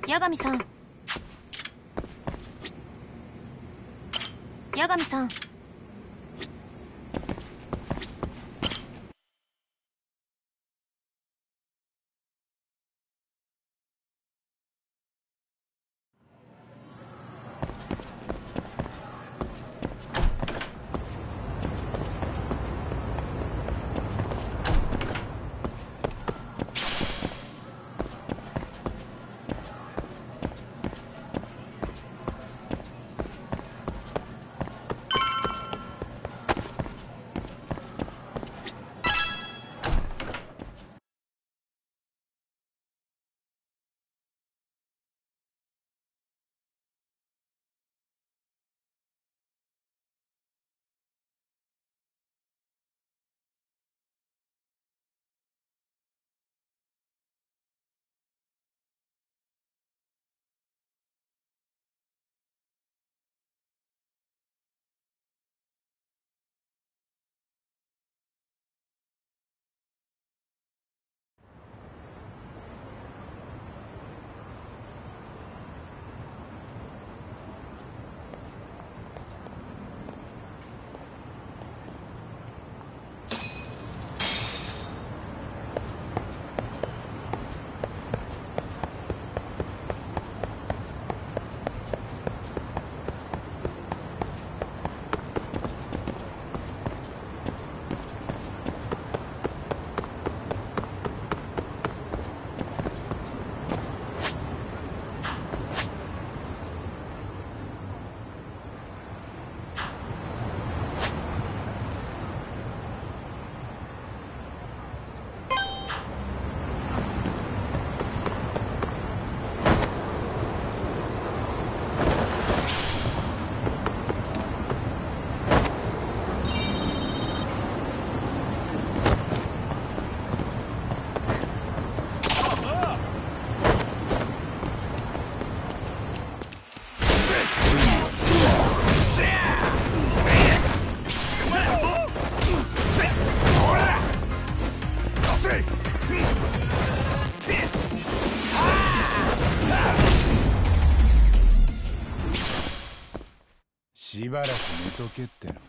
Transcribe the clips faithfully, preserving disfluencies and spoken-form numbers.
八神さん。八神さん。 しばらく寝とけっての。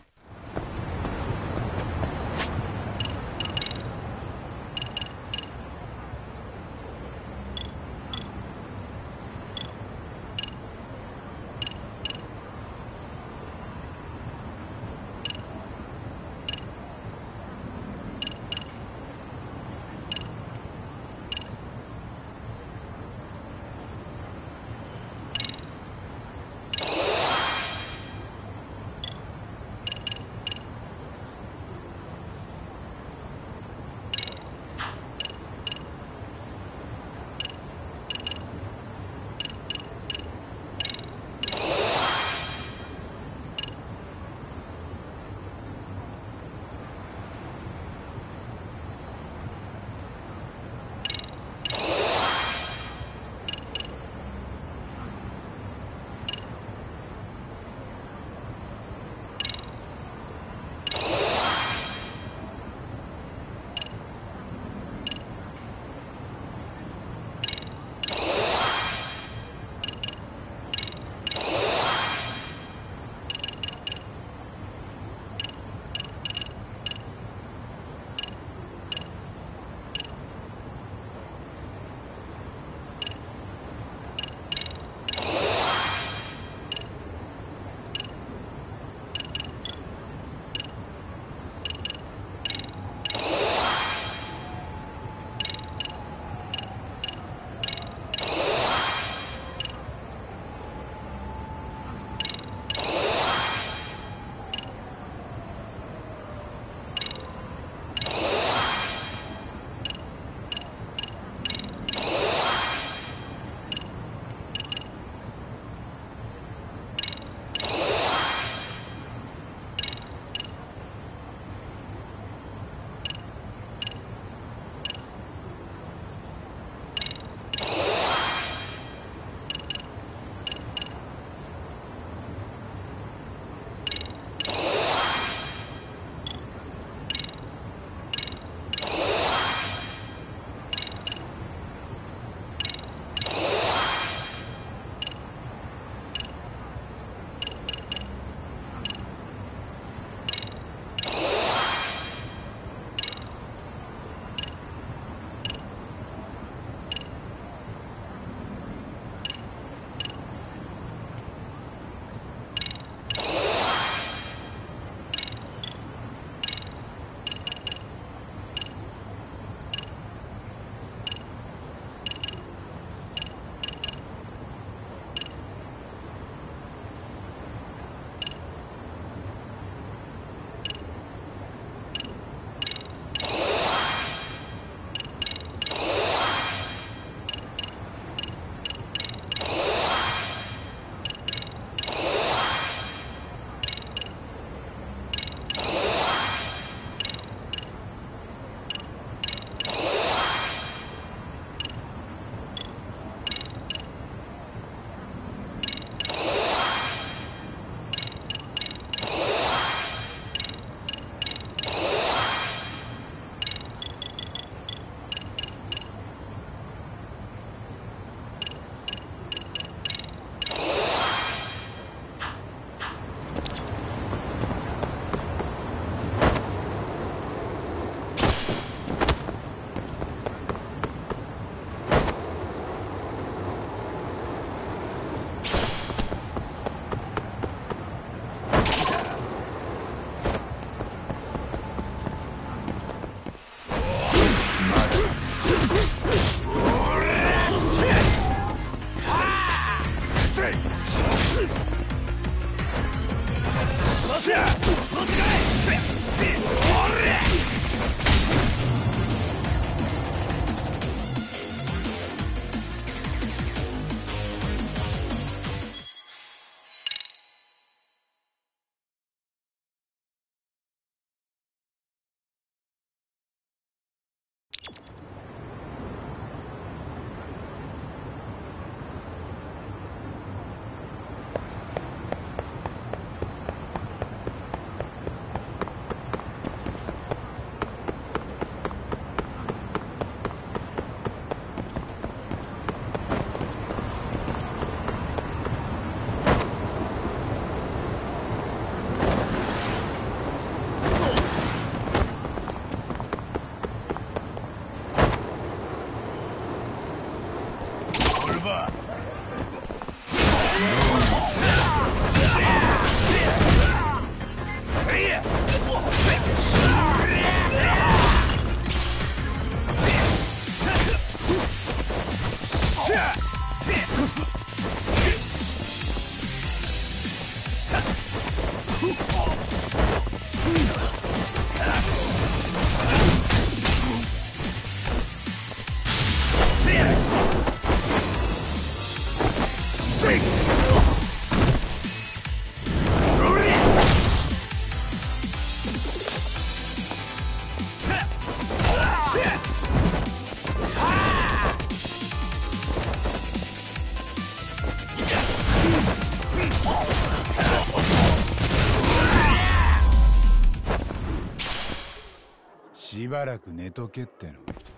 しばらく寝とけっての。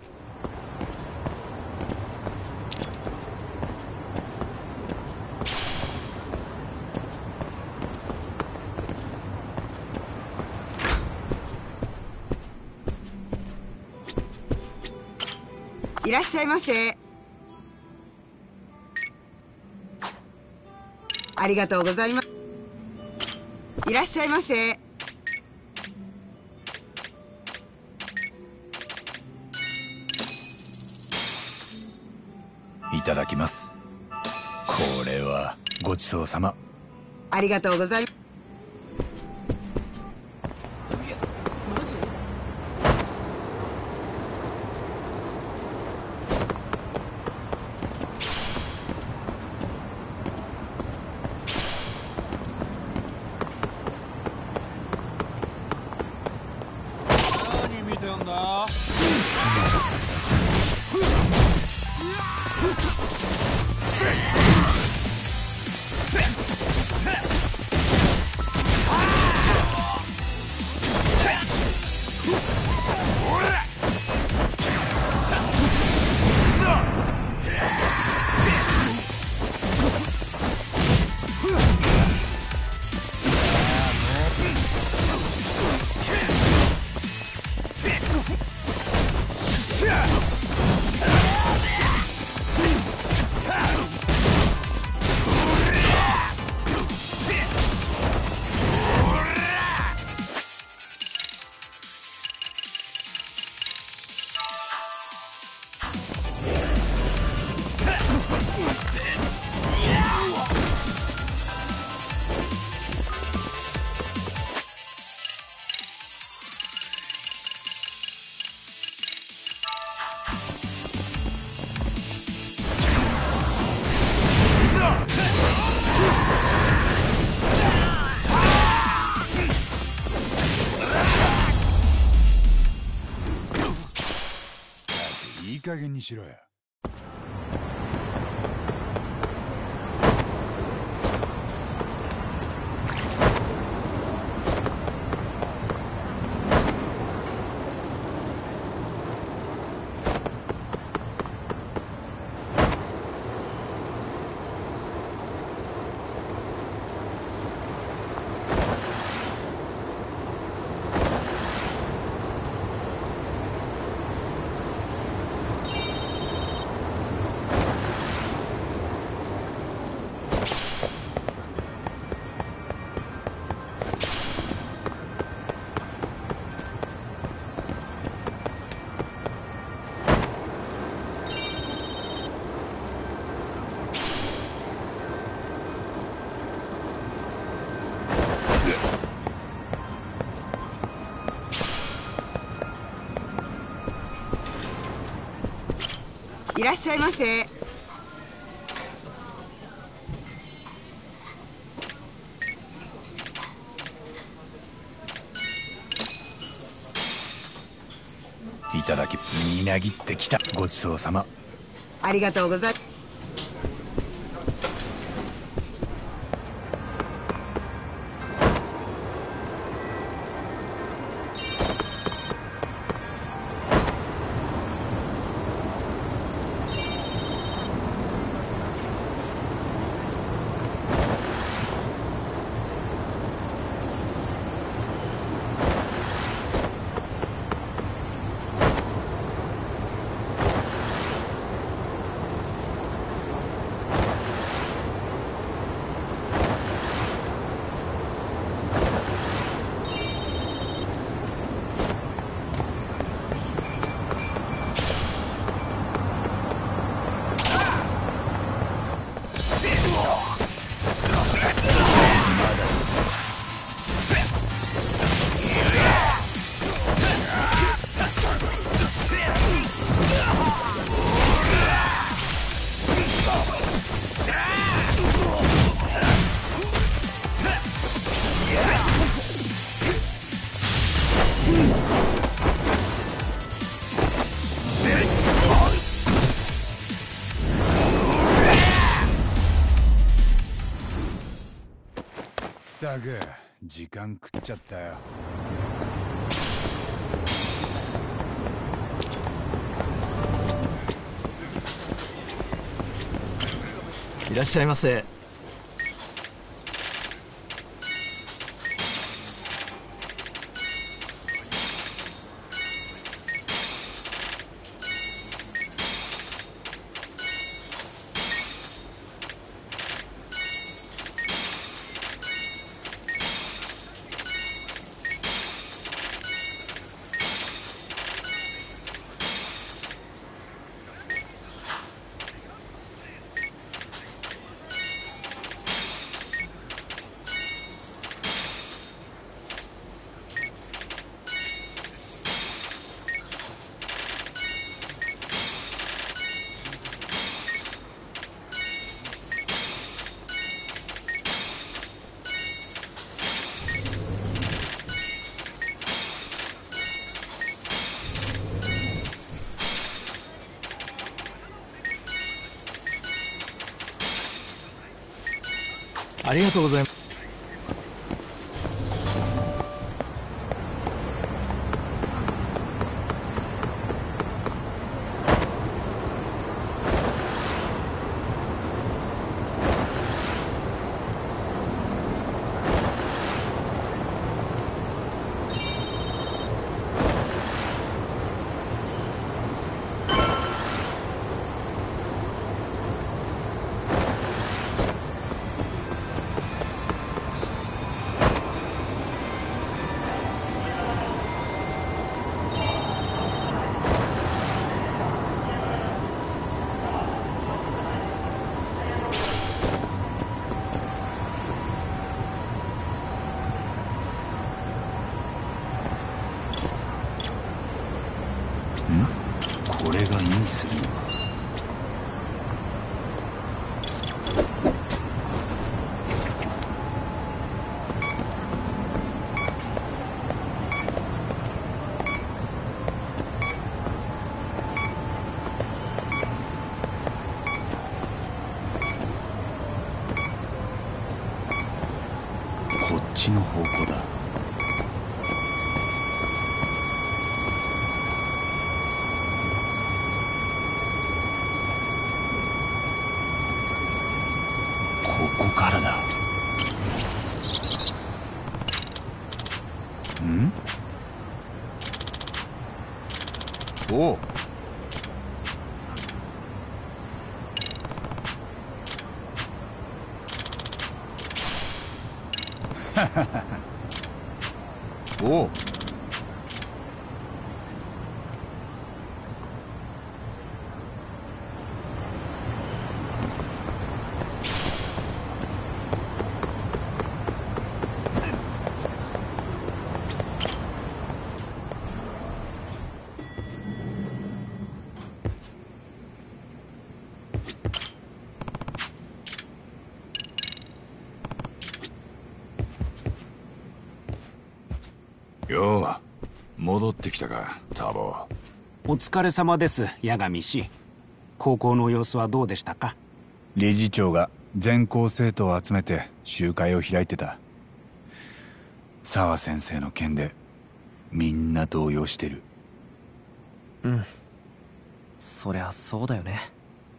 いらっしゃいませ。ありがとうございます。いらっしゃいませ。 いただきます。これはごちそうさま。 ありがとうございます。 何見てんだ。 いい加減にしろよ。 いらっしゃいませ。 いただき、みなぎってきた。ごちそうさま。 ありがとうございます。 ったく時間食っちゃったよ。 いらっしゃいませ。ありがとうございます。 これが意味するのは。こっちの方向だ。ここからだ。ん？おう。おう。よう、戻ってきたか、ターボ。 お疲れ様です、八神氏。高校の様子はどうでしたか？ 理事長が全校生徒を集めて集会を開いてた。沢先生の件でみんな動揺してる。 うん、そりゃそうだよね。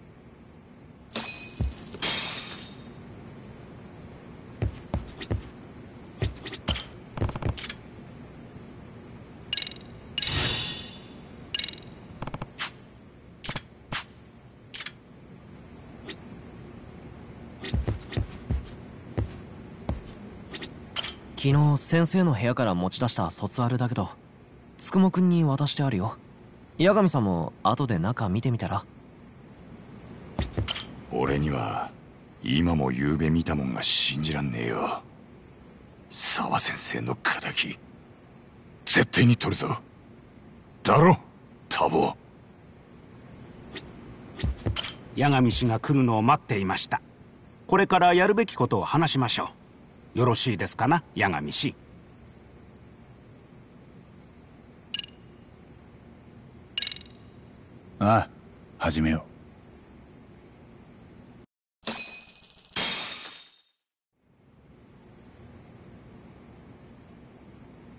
昨日先生の部屋から持ち出した卒アルだけど、つくもくんに渡してあるよ。八神さんも後で中見てみたら？ 俺には今も昨べ見たもんが信じらんねえよ。沢先生の敵絶対に取るぞ。だろターボ。 八神氏が来るのを待っていました。これからやるべきことを話しましょう。よろしいですかな、八神氏。 ああ、始めよう。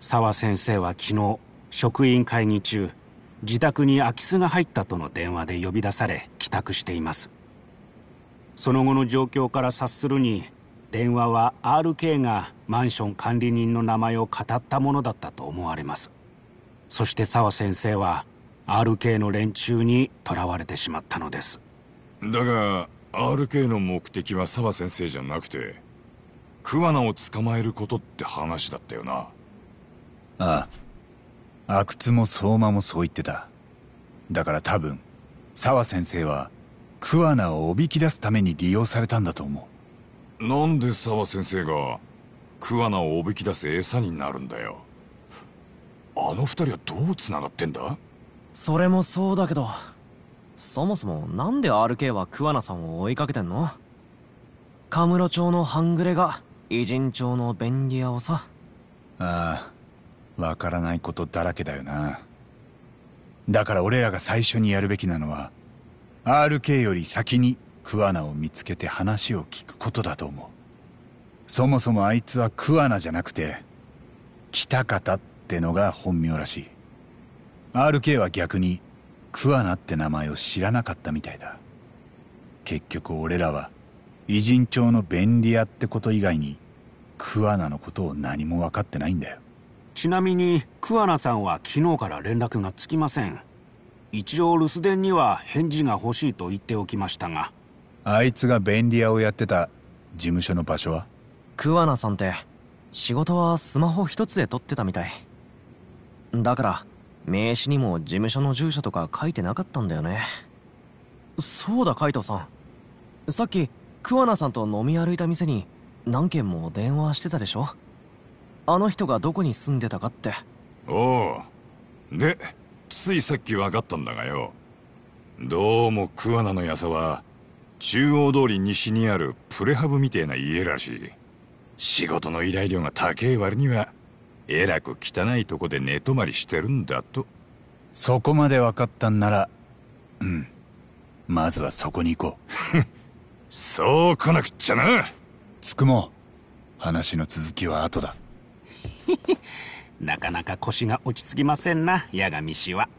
沢先生は昨日職員会議中、自宅に空き巣が入ったとの電話で呼び出され帰宅しています。その後の状況から察するに、電話は アールケー がマンション管理人の名前を語ったものだったと思われます。そして沢先生は アールケー の連中に囚われてしまったのです。 だが アールケー の目的は沢先生じゃなくて桑名を捕まえることって話だったよな。 ああ、阿久津も相馬もそう言ってた。だから多分沢先生は桑名をおびき出すために利用されたんだと思う。なんで沢先生が桑名をおびき出す餌になるんだよ。あの二人はどうつながってんだ？ それもそうだけど、そもそもなんで アールケー は桑名さんを追いかけてんの？カムロ町の半グレが偉人町の便利屋をさ。 ああ、わからないことだらけだよな。だから俺らが最初にやるべきなのは アールケー より先に桑名を見つけて話を聞くことだと思う。そもそもあいつは桑名じゃなくて北方ってのが本名らしい。 アールケー は逆に桑名って名前を知らなかったみたいだ。結局俺らは偉人町の便利屋ってこと以外に桑名のことを何も分かってないんだよ。 ちなみに桑名さんは昨日から連絡がつきません。一応留守電には返事が欲しいと言っておきましたが。 あいつが便利屋をやってた事務所の場所は？ 桑名さんって仕事はスマホ一つで撮ってたみたいだから、名刺にも事務所の住所とか書いてなかったんだよね。そうだ、カイトさん、さっき桑名さんと飲み歩いた店に何件も電話してたでしょ。あの人がどこに住んでたかって。 おう。でついさっき分かったんだがよ、どうも桑名のやさは中央通り西にあるプレハブみてえな家らしい。仕事の依頼料が高え割にはえらく汚いとこで寝泊まりしてるんだと。 そこまで分かったんなら、うん、まずはそこに行こう。 そう来なくっちゃな。 つくも話の続きは後だ。 なかなか腰が落ち着きませんな、八神氏は。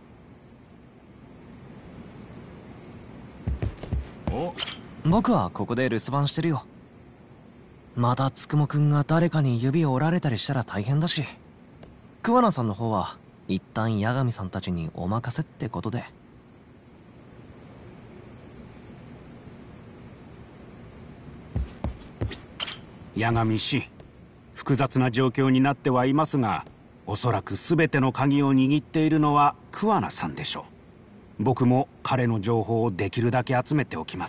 お、 僕はここで留守番してるよ。またつくもくんが誰かに指を折られたりしたら大変だし、桑名さんの方は一旦八神さんたちにお任せってことで。 八神氏、複雑な状況になってはいますが、おそらく全ての鍵を握っているのは桑名さんでしょう。僕も彼の情報をできるだけ集めておきます。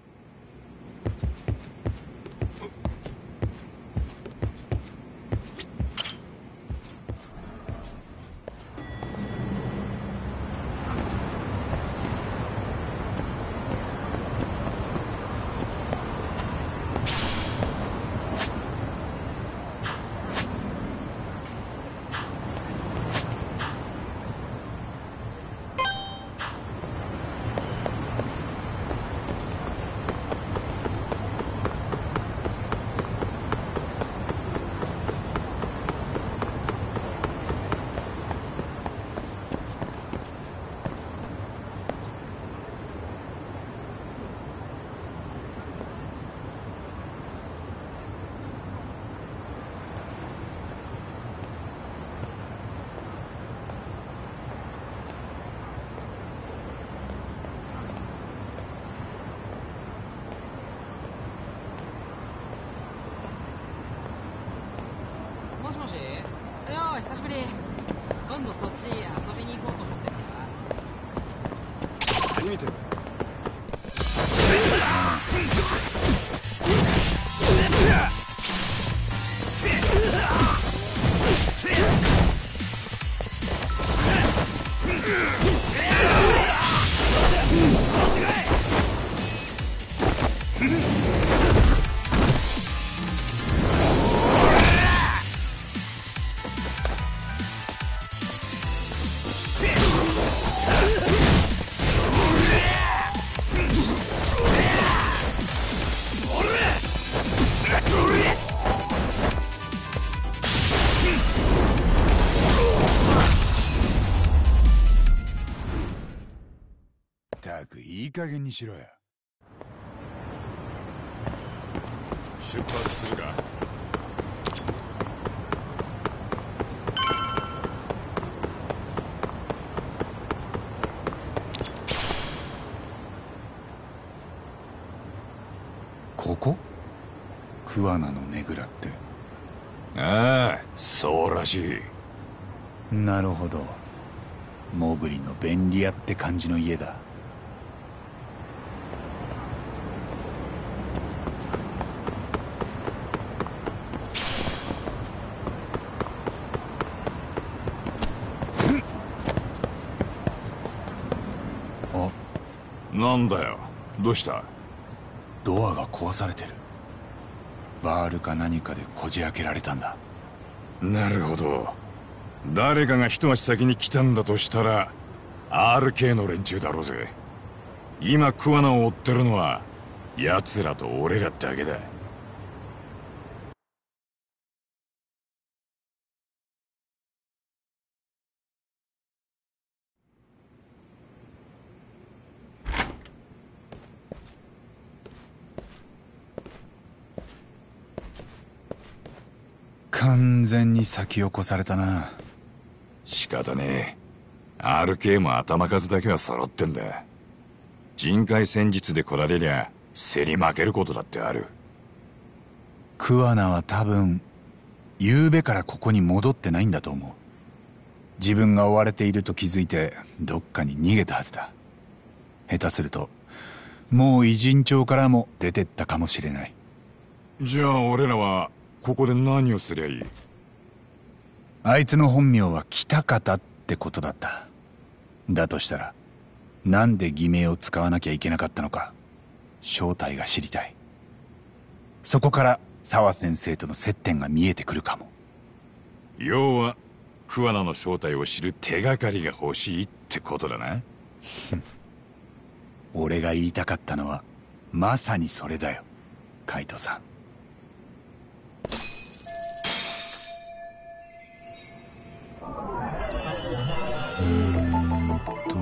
もしもし。いやー、久しぶり。今度そっち遊びに行こうと思ってるから。 何見てる？ たくいい加減にしろよ。 出発するか。 ここ？桑名のねぐらって。 ああ、そうらしい。 なるほど。モグリの便利屋って感じの家だ。あ、 なんだよ、どうした？ ドアが壊されてる。バールか何かでこじ開けられたんだ。 なるほど。誰かが一足先に来たんだとしたら アールケー の連中だろうぜ。今桑名を追ってるのは奴らと俺らだけだ。 完全に先を越されたな。 仕方ねえ。 アールケー も頭数だけは揃ってんだ。人海戦術で来られりゃ競り負けることだってある。 桑名は多分昨べからここに戻ってないんだと思う。自分が追われていると気づいてどっかに逃げたはずだ。下手するともう偉人町からも出てったかもしれない。 じゃあ俺らはここで何をすりゃいい？ あいつの本名は北方ってことだった。だとしたらなんで偽名を使わなきゃいけなかったのか正体が知りたい。そこから沢先生との接点が見えてくるかも。 要は桑名の正体を知る手がかりが欲しいってことだな。 俺が言いたかったのはまさにそれだよ、カイトさん。うーんと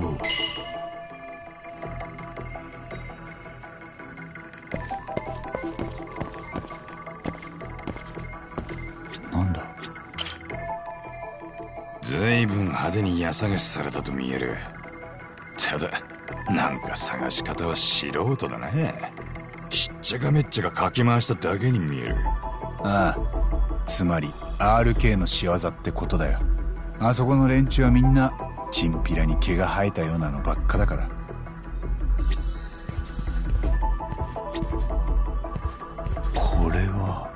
なんだ？ ずいぶん派手に家探しされたと見える。ただなんか探し方は素人だな。しっちゃかめっちゃかかき回しただけに見える。 ああ、つまり アールケー の仕業ってことだよ。あそこの連中はみんなチンピラに毛が生えたようなのばっかだから。これは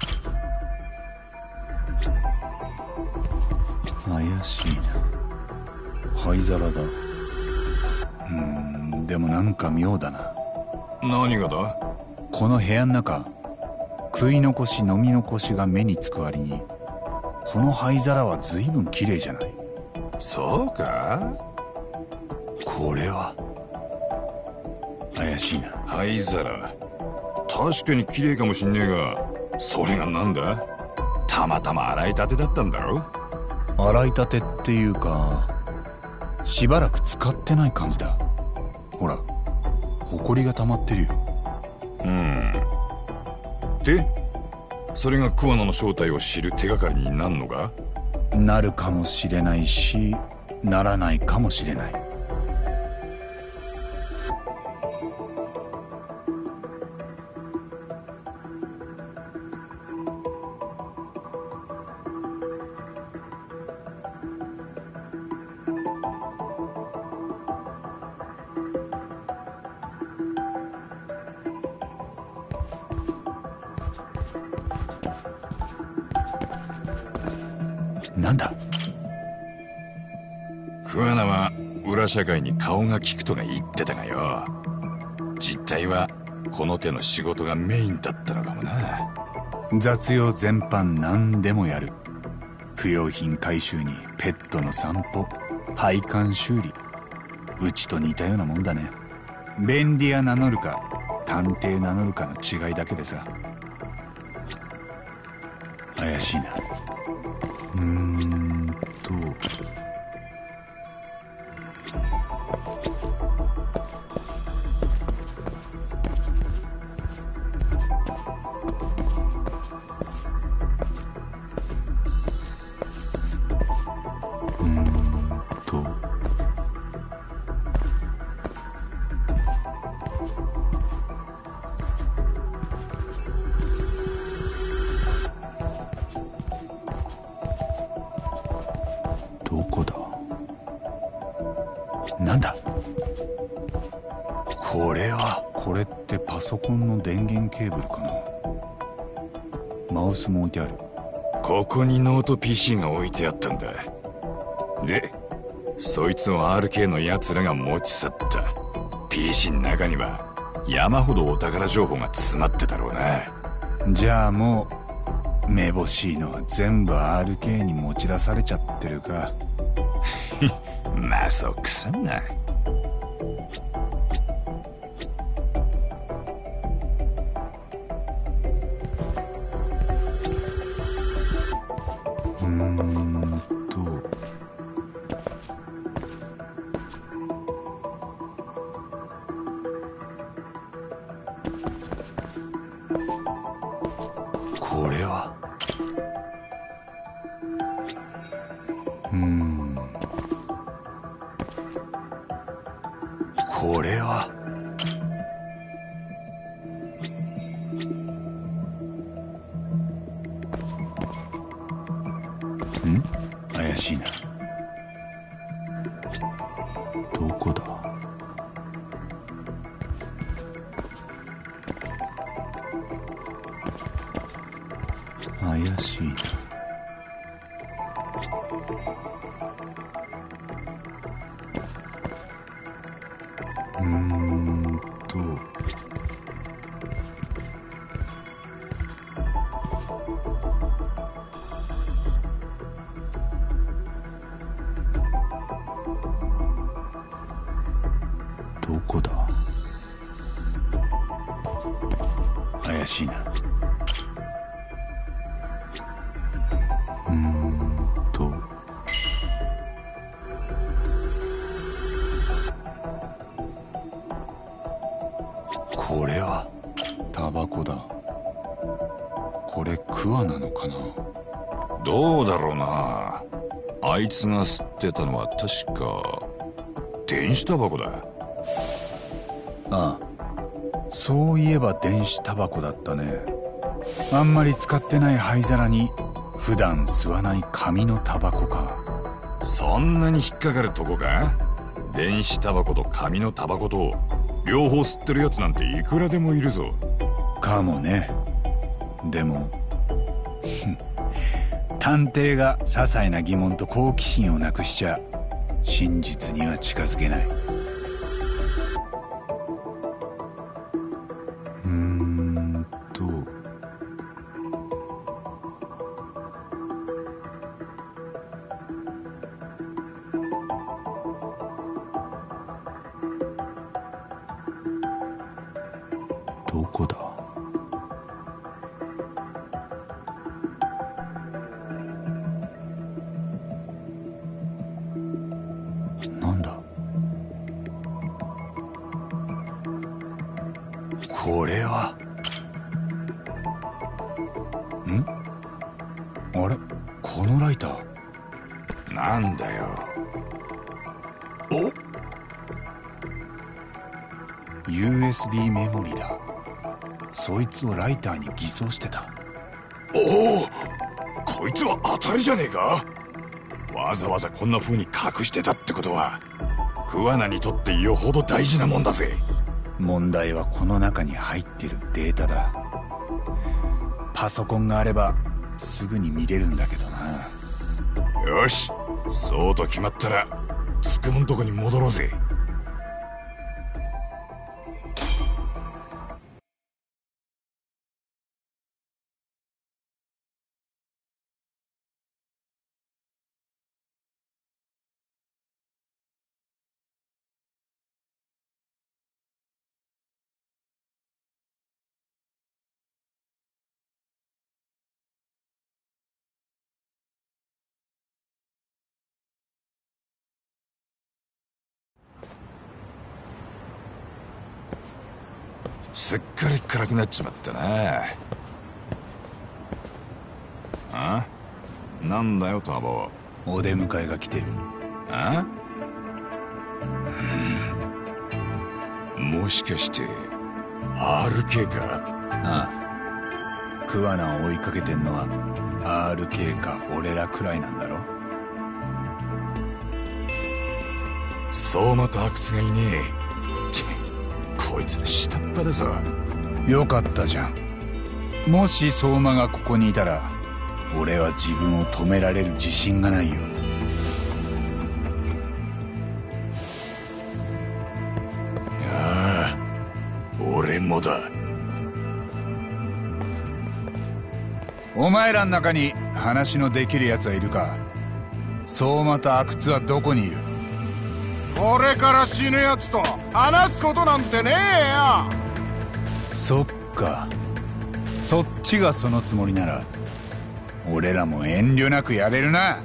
怪しいな。灰皿だ。うーん、でもなんか妙だな。 何がだ？ この部屋の中、食い残し飲み残しが目につく割にこの灰皿は随分綺麗じゃない。 そうか？ これは怪しいな。 灰皿確かに綺麗かもしんねえが、それがなんだ？たまたま洗いたてだったんだろ？ 洗いたてっていうかしばらく使ってない感じだ。ほら、ホコリが溜まってるよ。 うんで、それが桑名の正体を知る手がかりになるのか？ なるかもしれないし、ならないかもしれない。なんだ？ 桑名は裏社会に顔が利くとか言ってたがよ、実態はこの手の仕事がメインだったのかもな。 雑用全般何でもやる。不用品回収にペットの散歩、配管修理、うちと似たようなもんだね。便利屋名乗るか探偵名乗るかの違いだけでさ。怪しいな。うーんとこれはこれってパソコンの電源ケーブルかな。マウスも置いてある。 ここにノート ピーシー が置いてあったんだ。でそいつを アールケー のやつらが持ち去った。 ピーシー の中には山ほどお宝情報が詰まってたろうな。 じゃあもうめぼしいのは全部 アールケー に持ち出されちゃってるか。 まあそうくさんな。 うーんとこれはうーんこれはん怪しいな。どこだ。怪しいな。うーんとどこだ。怪しいな。うーんとこれはタバコだ。これクワなのかな。 どうだろうな。あいつが吸ってたのは確か電子タバコだ。 ああ、そういえば電子タバコだったね。あんまり使ってない灰皿に普段吸わない紙のタバコか。 そんなに引っかかるとこか。電子タバコと紙のタバコと両方吸ってるやつなんていくらでもいるぞ。 かもね。でも探偵が些細な疑問と好奇心をなくしちゃ真実には近づけない。うーんとどこだ。なんだこれは。んあれこのライターなんだよ。 お ユーエスビー メモリだ。そいつをライターに偽装してた。 おお、こいつは当たりじゃねえか。わざわざこんな風に隠してたってことはクワナにとってよほど大事なもんだぜ。 問題はこの中に入ってるデータだ。パソコンがあればすぐに見れるんだけどな。 よし、そうと決まったらつくもんとこに戻ろうぜ。すっかり暗くなっちまったな。あ？なんだよタボ。 お出迎えが来てる。 あ？もしかして アールケー か？ ああ、クワナを追いかけてんのは アールケー か俺らくらいなんだろ。 相馬と阿久津がいねえ。チッ、 こいつら下っ端だぞ。 よかったじゃん。もし相馬がここにいたら俺は自分を止められる自信がないよ。 ああ、俺もだ。 お前らの中に話のできる奴はいるか？相馬と阿久津はどこにいる？ これから死ぬやつと話すことなんてねえよ。 そっか、そっちがそのつもりなら俺らも遠慮なくやれるな。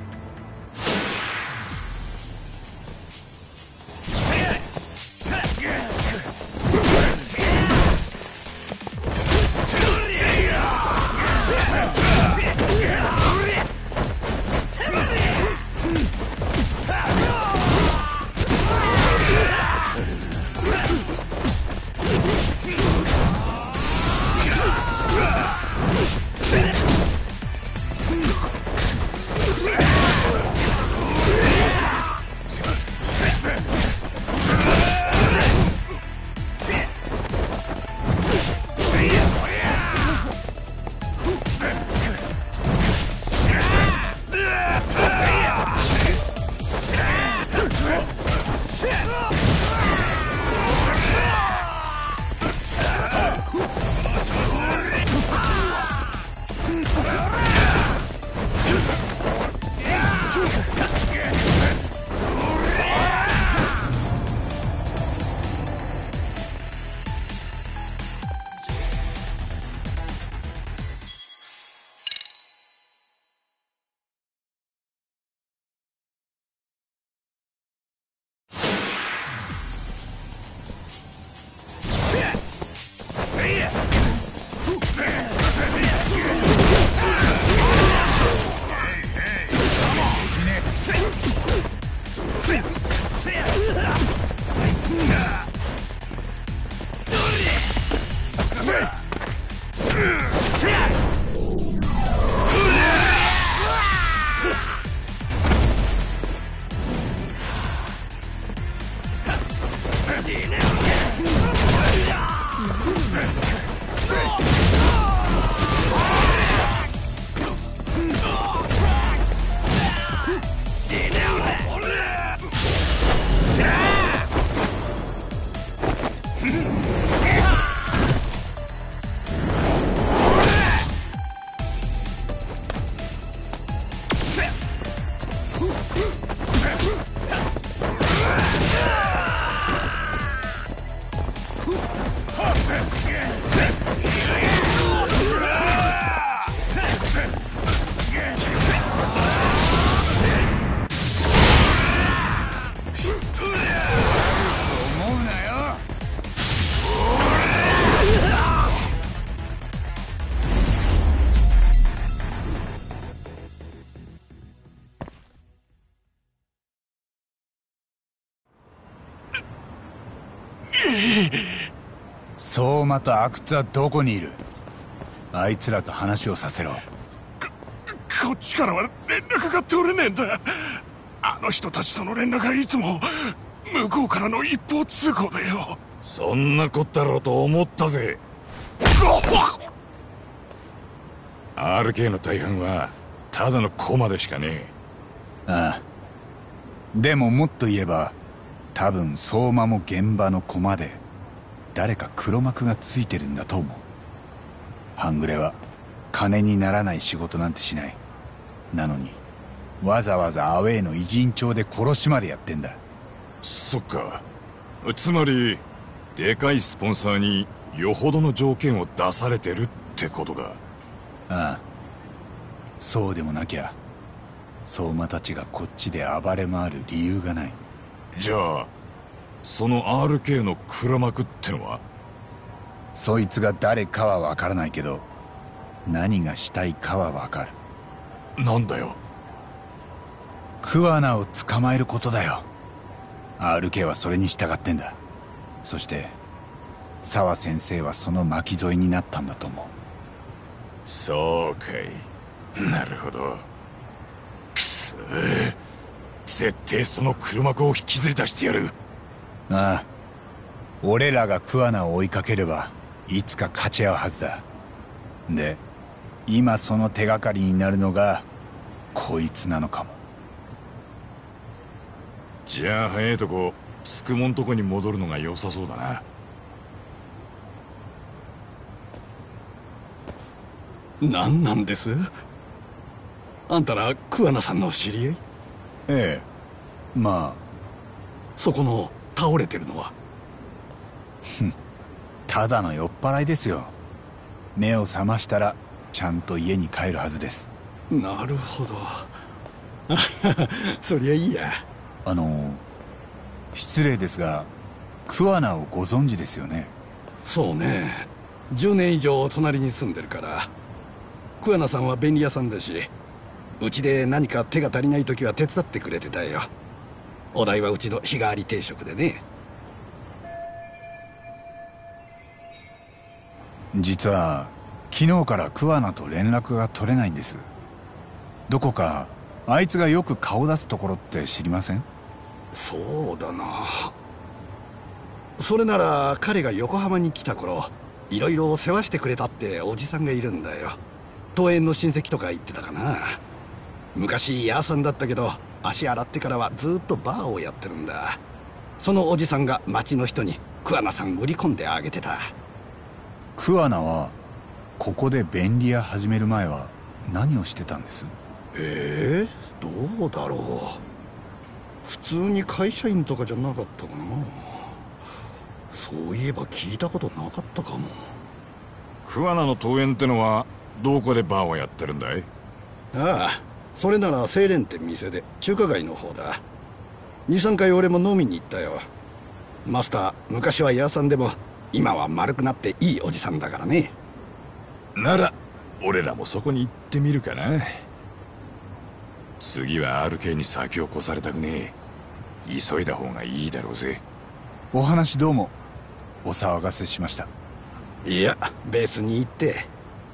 相馬と阿久津はどこにいる？あいつらと話をさせろ。こ、 こっちからは連絡が取れねえんだ。あの人たちとの連絡はいつも向こうからの一方通行だよ。 そんなこったろうと思ったぜ。アールケー の大半はただの駒でしかねえ。 ああ、でももっと言えば多分相馬も現場の駒で誰か黒幕がついてるんだと思う。半グレは金にならない仕事なんてしない。なのにわざわざアウェイの偉人帳で殺しまでやってんだ。 そっか、つまりでかいスポンサーによほどの条件を出されてるってことか。 ああ、そうでもなきゃ相馬たちがこっちで暴れ回る理由がない。 じゃあその アールケー の黒幕ってのは？ そいつが誰かは分からないけど何がしたいかは分かる。 なんだよ？ 桑名を捕まえることだよ。 アールケー はそれに従ってんだ。そして沢先生はその巻き添えになったんだと思う。 そうかい、なるほど。くそー、絶対その黒幕を引きずり出してやる。 ああ、 俺らが桑名を追いかければいつか勝ち合うはずだ。で今その手がかりになるのがこいつなのかも。 じゃあ早いとこつくもんとこに戻るのが良さそうだな。 何なんです？あんたら桑名さんの知り合い？ ええ、まあそこの倒れてるのは？ ただの酔っ払いですよ。目を覚ましたらちゃんと家に帰るはずです。 なるほど。そりゃいいや。 あの失礼ですが桑名をご存知ですよね？ そうね、じゅうねん以上隣に住んでるから。桑名さんは便利屋さんだし、うちで何か手が足りない時は手伝ってくれてたよ。お代はうちの日替わり定食でね。 実は昨日から桑名と連絡が取れないんです。どこかあいつがよく顔出すところって知りません？ そうだな。それなら彼が横浜に来た頃いろいろ世話してくれたっておじさんがいるんだよ。東園の親戚とか言ってたかな。昔ヤーさんだったけど足洗ってからはずっとバーをやってるんだ。そのおじさんが町の人に桑名さん売り込んであげてた。 桑名はここで便利屋始める前は何をしてたんです？ ええー、どうだろう。普通に会社員とかじゃなかったかな。そういえば聞いたことなかったかも。 桑名の桃園ってのはどこでバーをやってるんだい？ ああ、それなら清廉って店で中華街の方だ。にさんかい俺も飲みに行ったよ。マスター昔はヤーさんでも今は丸くなっていいおじさんだからね。 なら俺らもそこに行ってみるかな。次は アールケー に先を越されたくねえ。急いだ方がいいだろうぜ。 お話どうもお騒がせしました。 いや別に行って。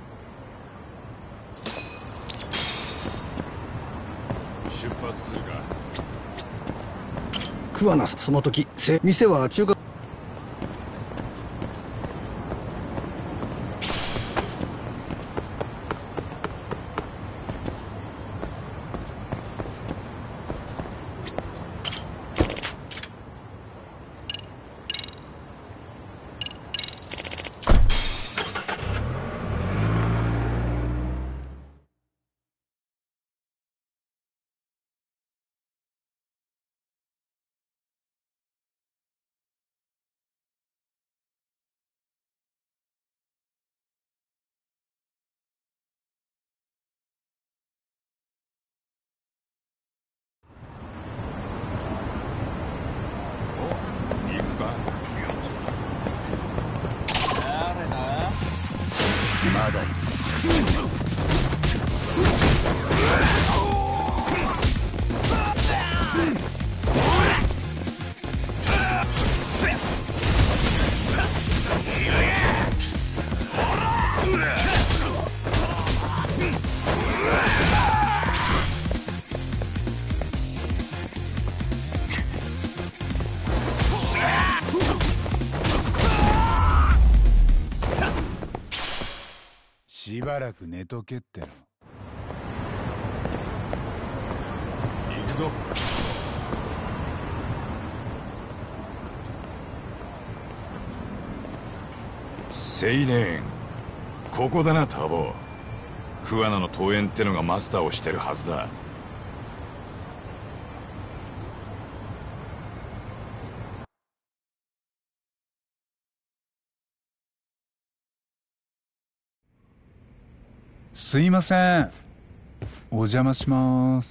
出発するか。 桑名その時店は中華。 まだしばらく寝とけっての。 行くぞ。青年、ここだなタボ。桑名の桃園ってのがマスターをしてるはずだ。 すいません、お邪魔します。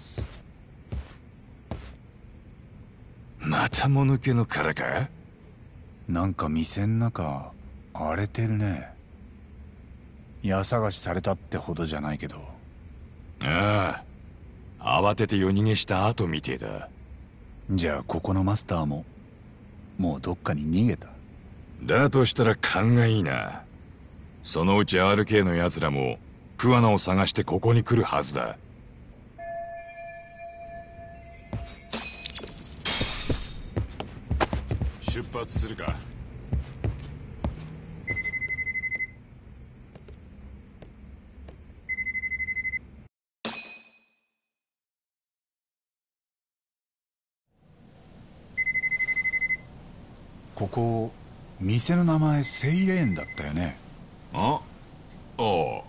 またもぬけの殻か？ なんか店ん中荒れてるね。家探しされたってほどじゃないけど。 ああ、慌てて夜逃げした後みてえだ。 じゃあここのマスターももうどっかに逃げた？ だとしたら勘がいいな。そのうち アールケー の奴らも桑名を探してここに来るはずだ。出発するか。 ここ店の名前セイレーンだったよね。 あああ。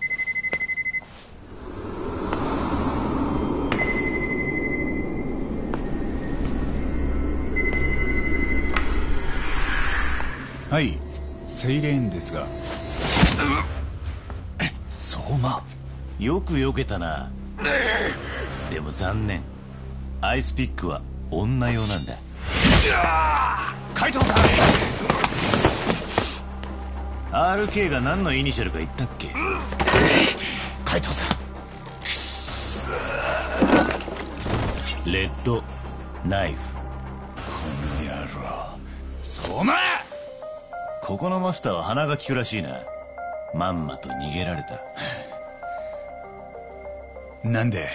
はい、セイレーンですが。 相馬、よく避けたな。でも残念、アイスピックは女用なんだ。 カイトさん、 アールケー が何のイニシャルか言ったっけ？ カイトさん。 レッドナイフ。 この野郎、相馬。 ここのマスターは鼻が利くらしいな。まんまと逃げられた。 なんで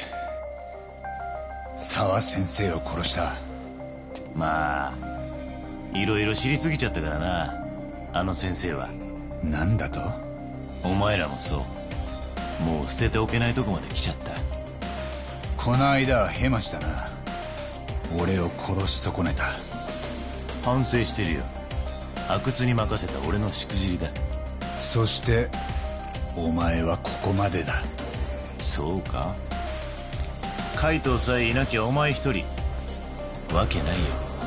沢先生を殺した？ まあいろいろ知りすぎちゃったからな、あの先生は。 なんだと？ お前らもそう。もう捨てておけないとこまで来ちゃった。 この間はヘマしたな。俺を殺し損ねた。 反省してるよ。阿久津に任せた俺のしくじりだ。 そしてお前はここまでだ。 そうか？カイトさえいなきゃお前一人わけないよ。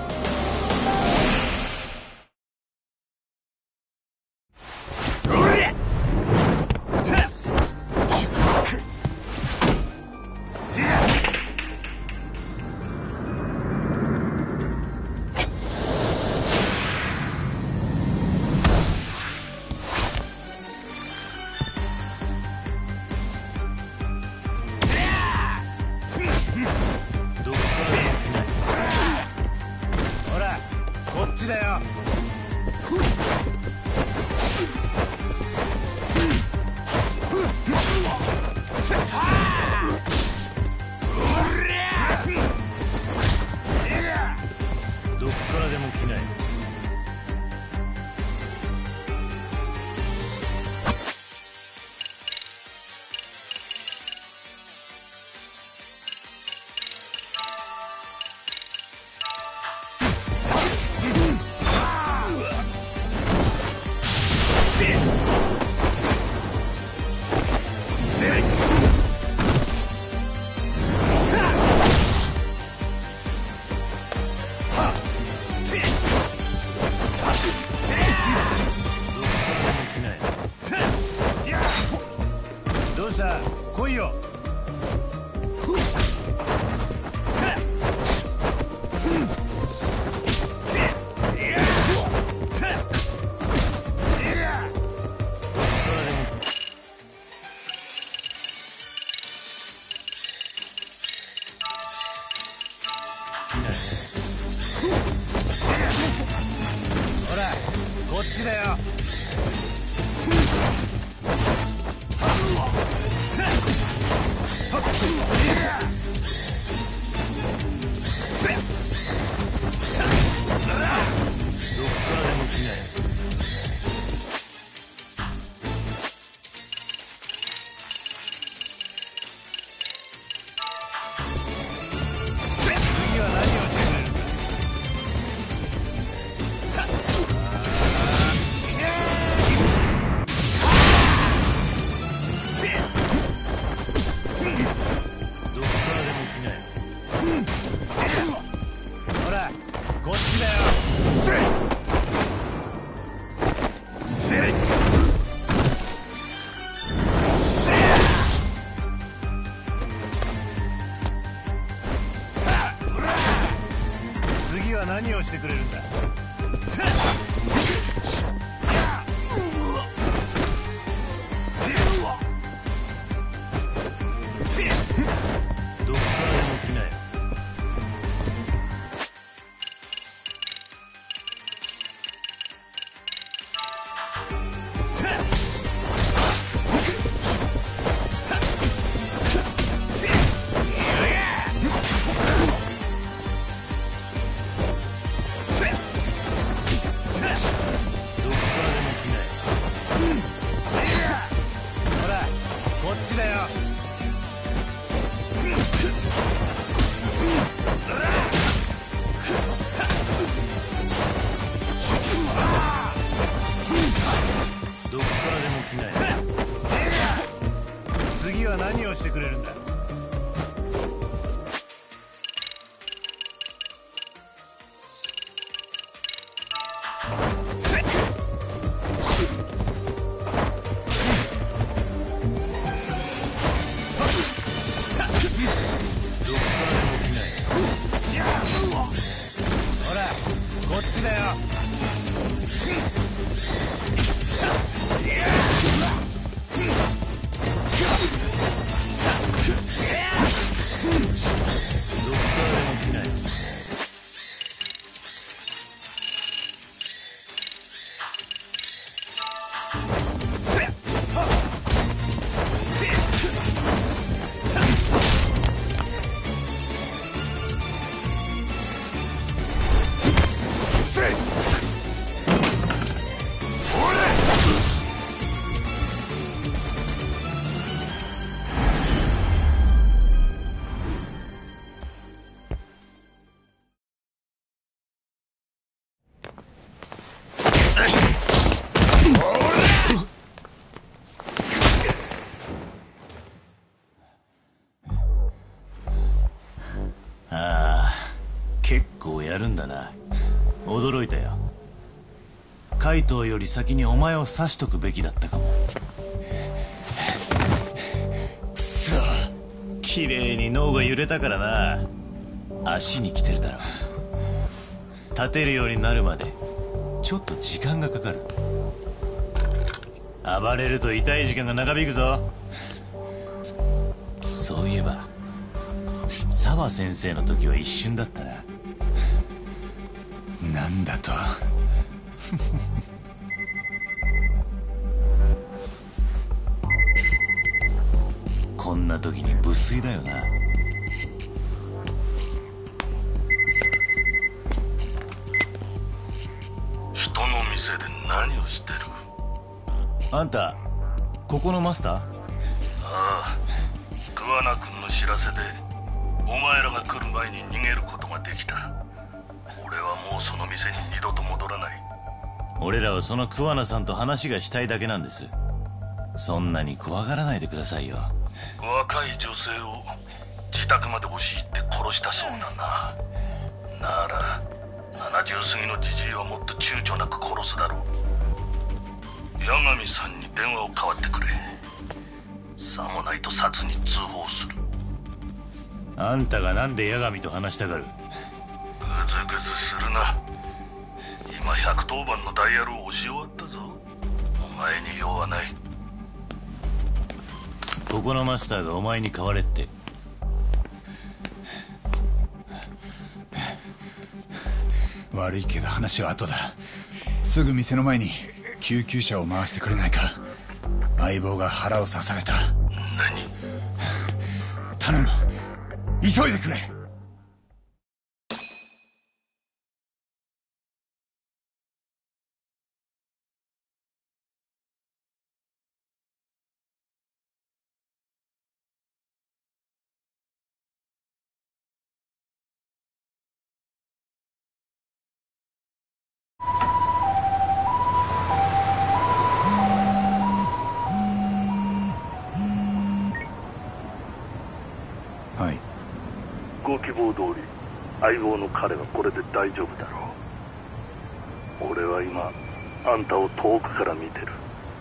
何をしてくれるんだ。どっからでも来なよ。 何をしてくれるんだ。ほらこっちだよ。結構やるんだな。驚いたよ。カイトより先にお前を刺しとくべきだったかも。くそ、綺麗に脳が揺れたからな。足に来てるだろ。立てるようになるまでちょっと時間がかかる。暴れると痛い時間が長引くぞ。そういえば沢先生の時は一瞬だったな。 なんだとこんな時に無粋だよな。 人の店で何をしてる？ あんたここのマスター？ ああ、桑名君の知らせでお前らが来る前に逃げることができた。俺はもうその店に二度と戻らない。 俺らはその桑名さんと話がしたいだけなんです。そんなに怖がらないでくださいよ。 若い女性を自宅まで押し入って殺したそうだな。ならななじゅう過ぎのじじいはもっと躊躇なく殺すだろう。八神さんに電話を代わってくれ。さもないと殺に通報する。 あんたがなんで八神と話したがる？ グズグズするな。今ひゃくとおばんのダイヤルを押し終わったぞ。お前に用はない。 ここのマスターがお前に代われって。 悪いけど話は後だ。すぐ店の前に救急車を回してくれないか。相棒が腹を刺された。 何？ 頼む、急いでくれ。はい。 ご希望通り相棒の彼はこれで大丈夫だろう。俺は今あんたを遠くから見てる。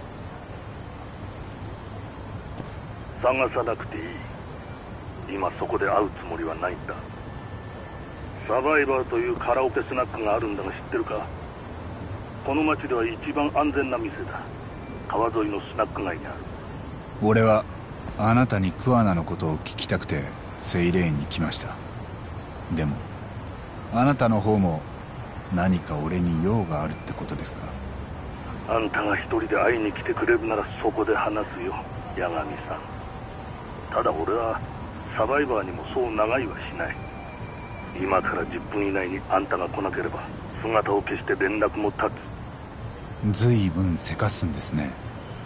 探さなくていい。今そこで会うつもりはないんだ。サバイバーというカラオケスナックがあるんだが知ってるか？この町では一番安全な店だ。川沿いのスナック街にある。 俺はあなたに桑名のことを聞きたくてセイレーンに来ました。でもあなたの方も何か俺に用があるってことですか？ あんたが一人で会いに来てくれるならそこで話すよ、八神さん。ただ俺はサバイバーにもそう長いはしない。今からじゅっぷん以内にあんたが来なければ姿を消して連絡も絶つ。随分せかすんですね。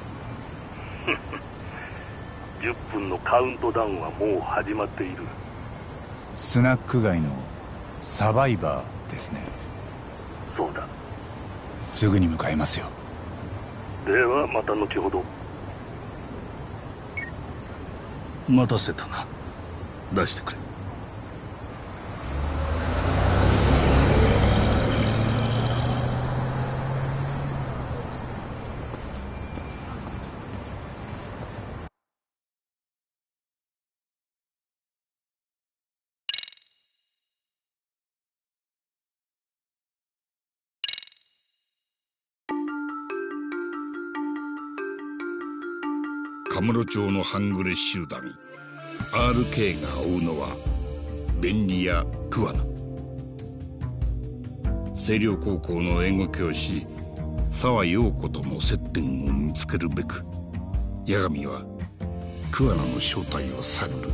じゅっぷんのカウントダウンはもう始まっている。 スナック街のサバイバーですね。 そうだ。 すぐに向かいますよ。 ではまた後ほど。 待たせたな。出してくれ。 カムロ町の半グレ集団 アールケー が追うのはベンリや桑名。星稜高校の英語教師沢陽子との接点を見つけるべく八神は桑名の正体を探る。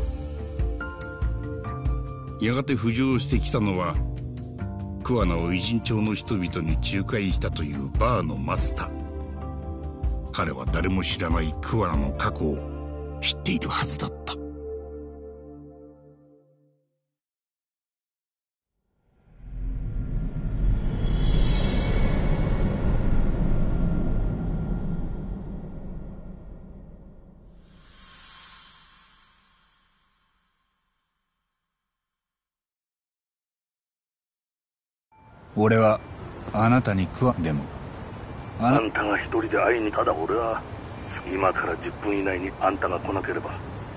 やがて浮上してきたのは桑名を偉人町の人々に仲介したというバーのマスター。彼は誰も知らない桑名の過去を知っているはずだった。 俺はあなたに桑でもあんたが一人で会いに。ただ俺は今からじゅっぷん以内にあんたが来なければ。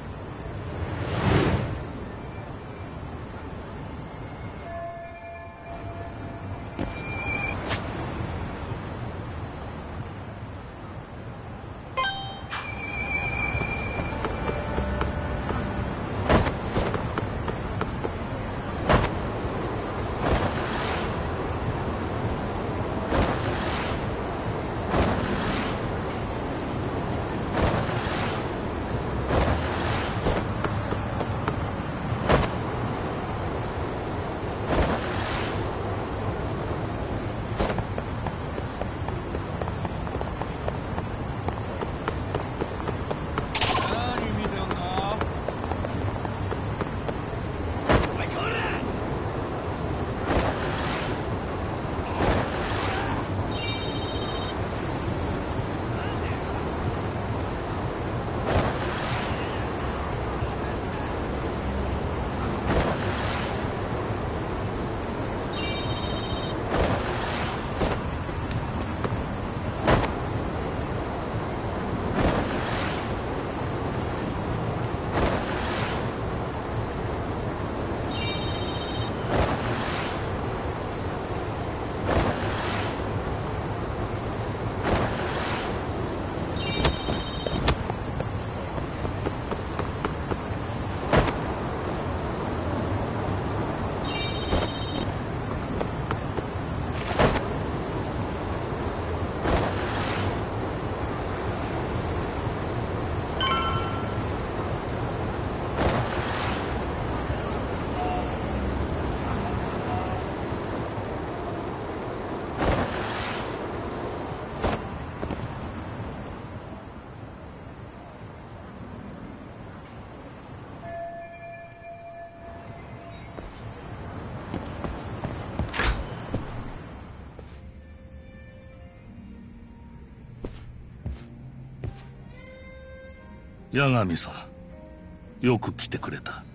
八神さん、よく来てくれた。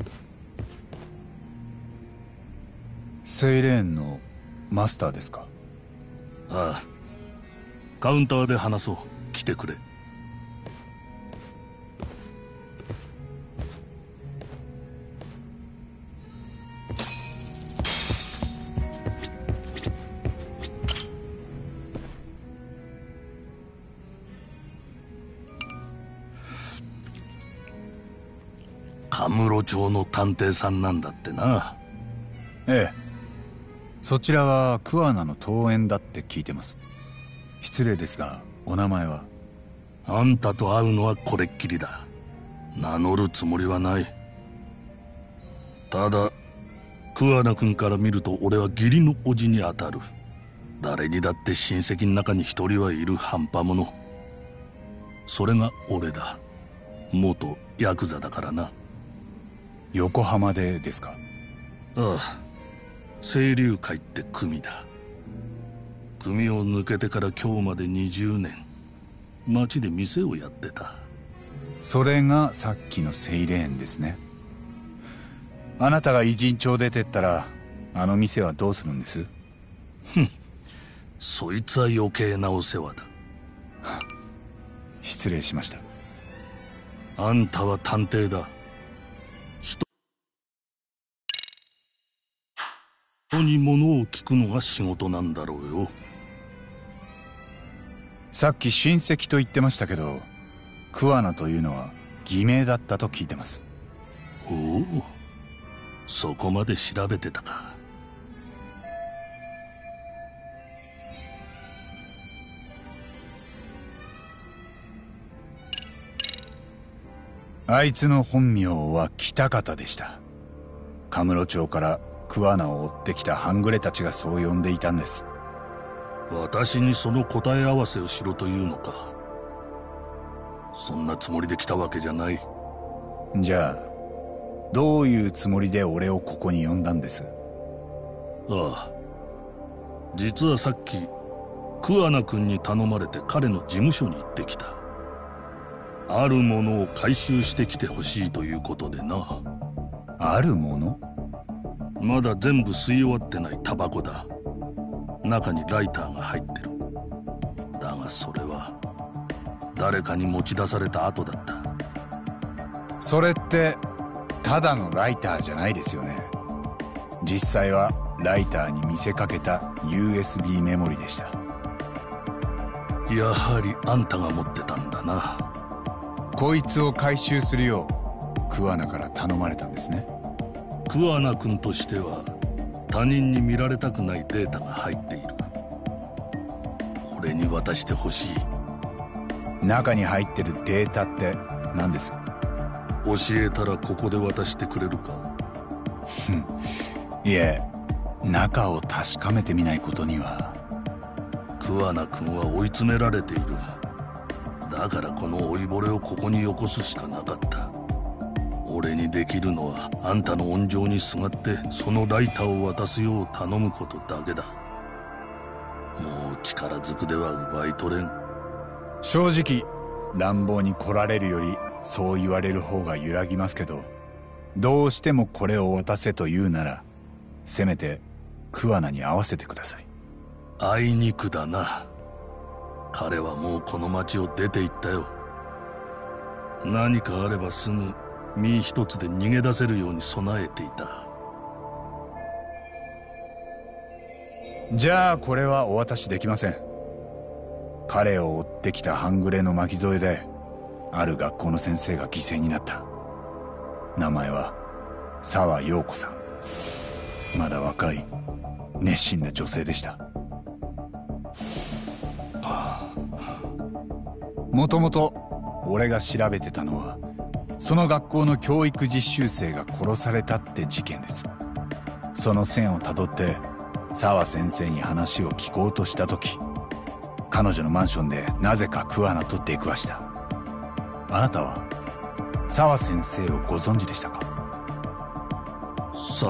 セイレーンのマスターですか？ ああ、カウンターで話そう。来てくれ。カムロ町の探偵さんなんだってな。 ええ、そちらは桑名の遠縁だって聞いてます。失礼ですがお名前は？ あんたと会うのはこれっきりだ。名乗るつもりはない。ただ桑名君から見ると俺は義理の叔父に当たる。誰にだって親戚の中に一人はいる半端者。それが俺だ。元ヤクザだからな。 横浜でですか？ ああ、清流会って組だ。組を抜けてから今日までにじゅうねん町で店をやってた。 それがさっきのセイレーンですね。あなたが偉人帳出てったらあの店はどうするんです？ ふん、そいつは余計なお世話だ。 失礼しました。 あんたは探偵だ。人に物を聞くのが仕事なんだろうよ。 さっき親戚と言ってましたけど、桑名というのは偽名だったと聞いてます。 おお、そこまで調べてたか。 あいつの本名は北方でした。カムロ町から桑名を追ってきた半グレたちがそう呼んでいたんです。 私にその答え合わせをしろというのか。そんなつもりで来たわけじゃない。 じゃあどういうつもりで俺をここに呼んだんです？ ああ、実はさっき桑名君に頼まれて彼の事務所に行ってきた。あるものを回収してきてほしいということでな。 あるもの？ まだ全部吸い終わってないタバコだ。中にライターが入ってる。だがそれは誰かに持ち出された後だった。 それってただのライターじゃないですよね。実際はライターに見せかけた ユーエスビー メモリでした。 やはりあんたが持ってたんだな。 こいつを回収するよう桑名から頼まれたんですね。 桑名君としては他人に見られたくないデータが入っている。俺に渡してほしい。 中に入ってるデータって何です？ 教えたらここで渡してくれるか？ いえ、中を確かめてみないことには。 桑名君は追い詰められている。だからこの老いぼれをここによこすしかなかった。俺にできるのはあんたの恩情にすがってそのライターを渡すよう頼むことだけだ。もう力ずくでは奪い取れん。 正直乱暴に来られるよりそう言われる方が揺らぎますけど、どうしてもこれを渡せと言うならせめて桑名に合わせてください。 あいにくだな。彼はもうこの町を出て行ったよ。何かあればすぐ身一つで逃げ出せるように備えていた。 じゃあこれはお渡しできません。彼を追ってきた半グレの巻き添えである学校の先生が犠牲になった。名前は沢陽子さん。まだ若い熱心な女性でした。もともと俺が調べてたのはその学校の教育実習生が殺されたって事件です。その線をたどって沢先生に話を聞こうとした時、彼女のマンションでなぜか桑名と出くわした。あなたは沢先生をご存知でしたか？ さ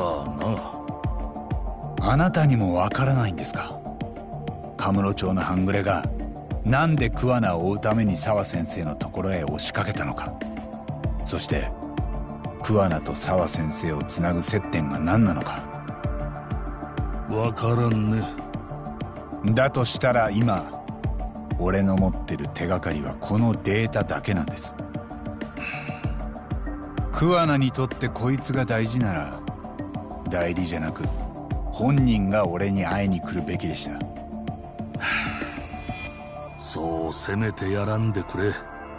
あな。 あなたにもわからないんですか？カムロ町の半グレがなんで桑名を追うために沢先生のところへ押しかけたのか、そして桑名と沢先生をつなぐ接点が何なのか。 わからんね。 だとしたら今俺の持ってる手がかりはこのデータだけなんです。桑名にとってこいつが大事なら代理じゃなく本人が俺に会いに来るべきでした。 そう責めてやらんでくれ。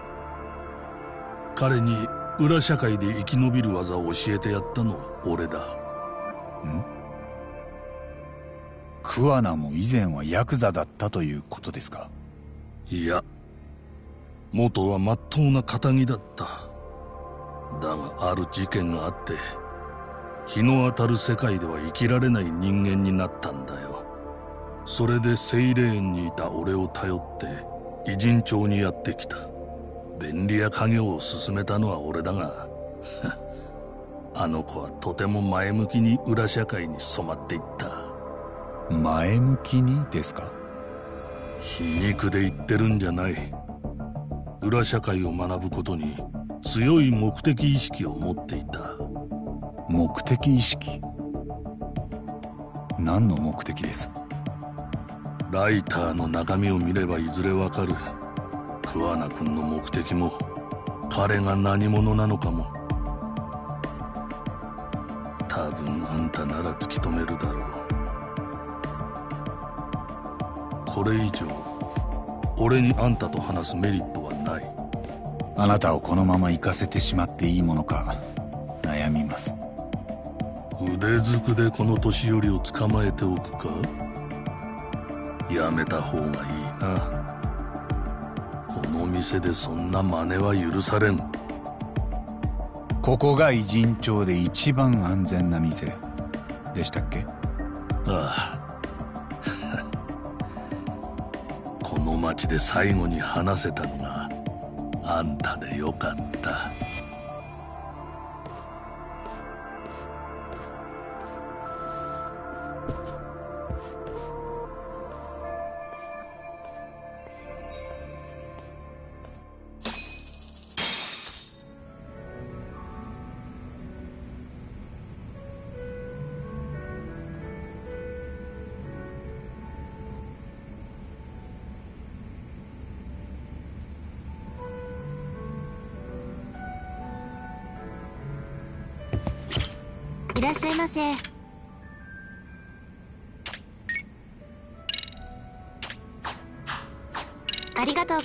彼に裏社会で生き延びる技を教えてやったの俺だ。 ん？桑名も以前はヤクザだったということですか？ いや、元はまっとうな堅気だった。だがある事件があって日の当たる世界では生きられない人間になったんだよ。それでセイレーンにいた俺を頼って偉人帳にやってきた。便利屋家業を進めたのは俺だがあの子はとても前向きに裏社会に染まっていった。 前向きにですか？ 皮肉で言ってるんじゃない。裏社会を学ぶことに強い目的意識を持っていた。 目的意識？何の目的です？ ライターの中身を見ればいずれわかる。桑名君の目的も彼が何者なのかも。多分あんたなら突き止めるだろう。これ以上俺にあんたと話すメリットはない。 あなたをこのまま行かせてしまっていいものか悩みます。 腕づくでこの年寄りを捕まえておくか？やめた方がいいな。この店でそんな真似は許されん。 ここが偉人町で一番安全な店でしたっけ？ ああこの町で最後に話せたのがあんたでよかった。 いらっしゃいませ。ありがとうご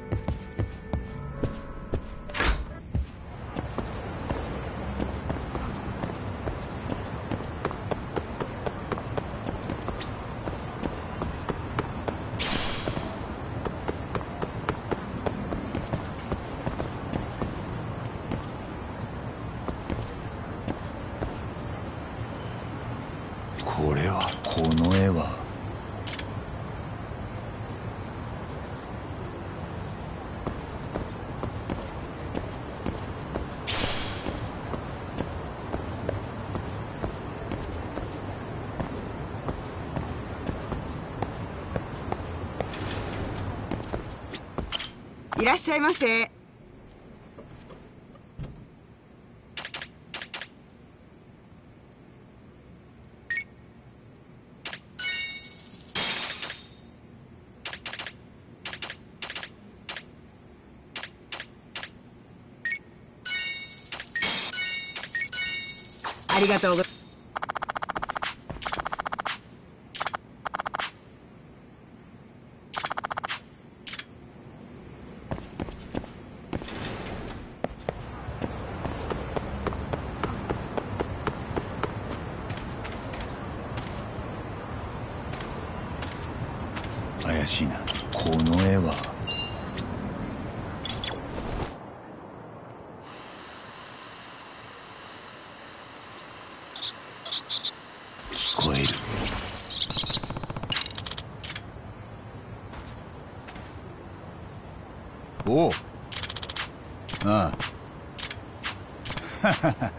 これはこの絵はいらっしゃいませ。ありがとうございます。 怪しいな。この絵は聞こえる。おう。ああ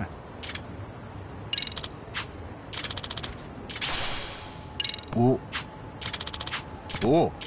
おおう。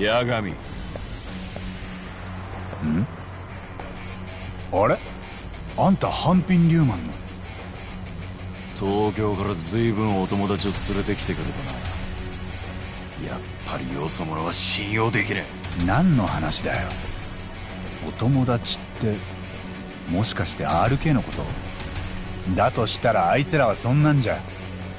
八神。んあれあんたハンピン・リューマンの。 東京から随分お友達を連れてきてくれたな。やっぱりよそ者は信用できねえ。何の話だよ。お友達ってもしかして アールケー のこと？だとしたらあいつらはそんなんじゃ。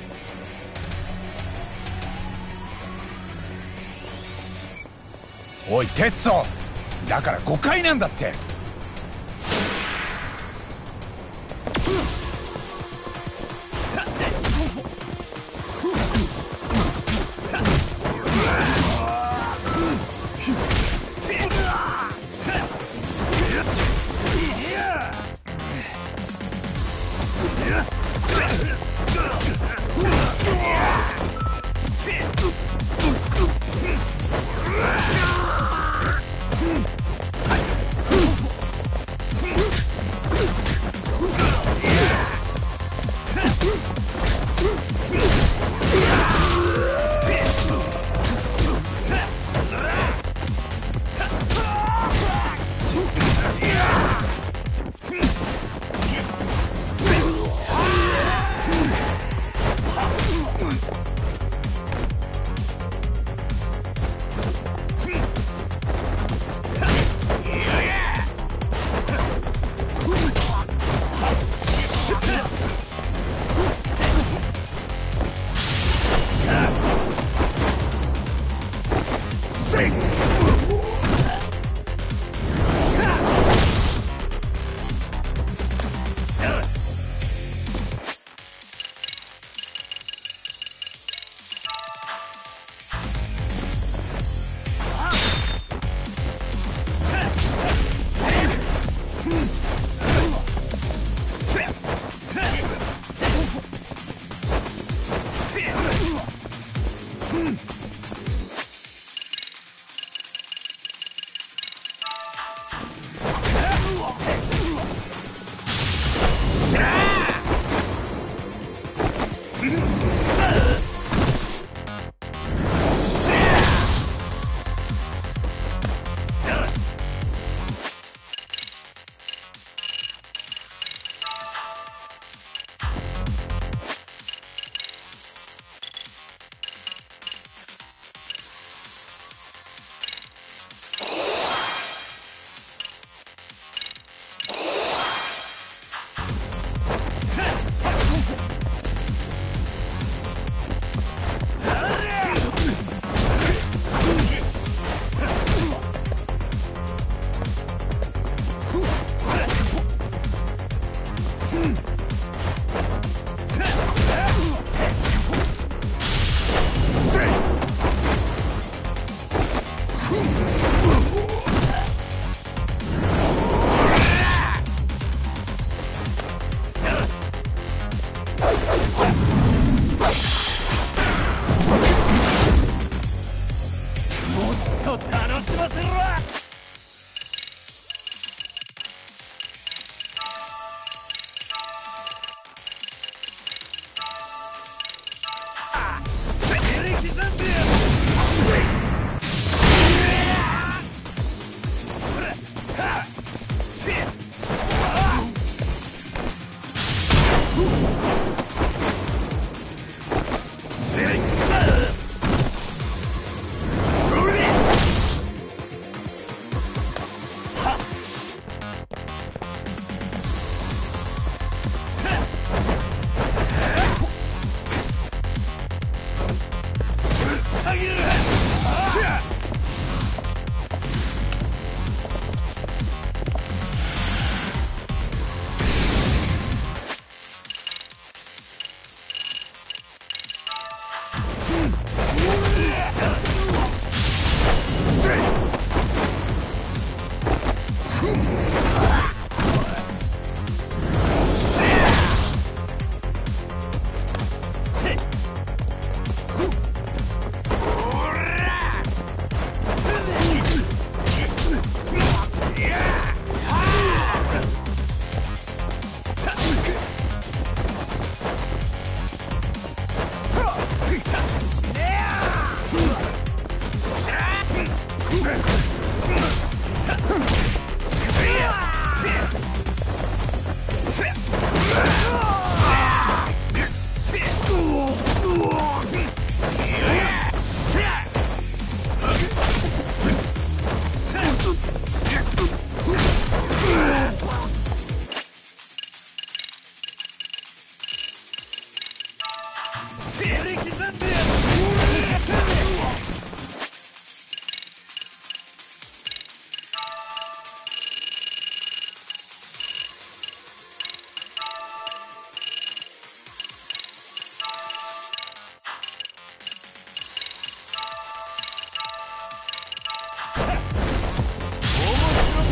おいテッソー、だから誤解なんだって。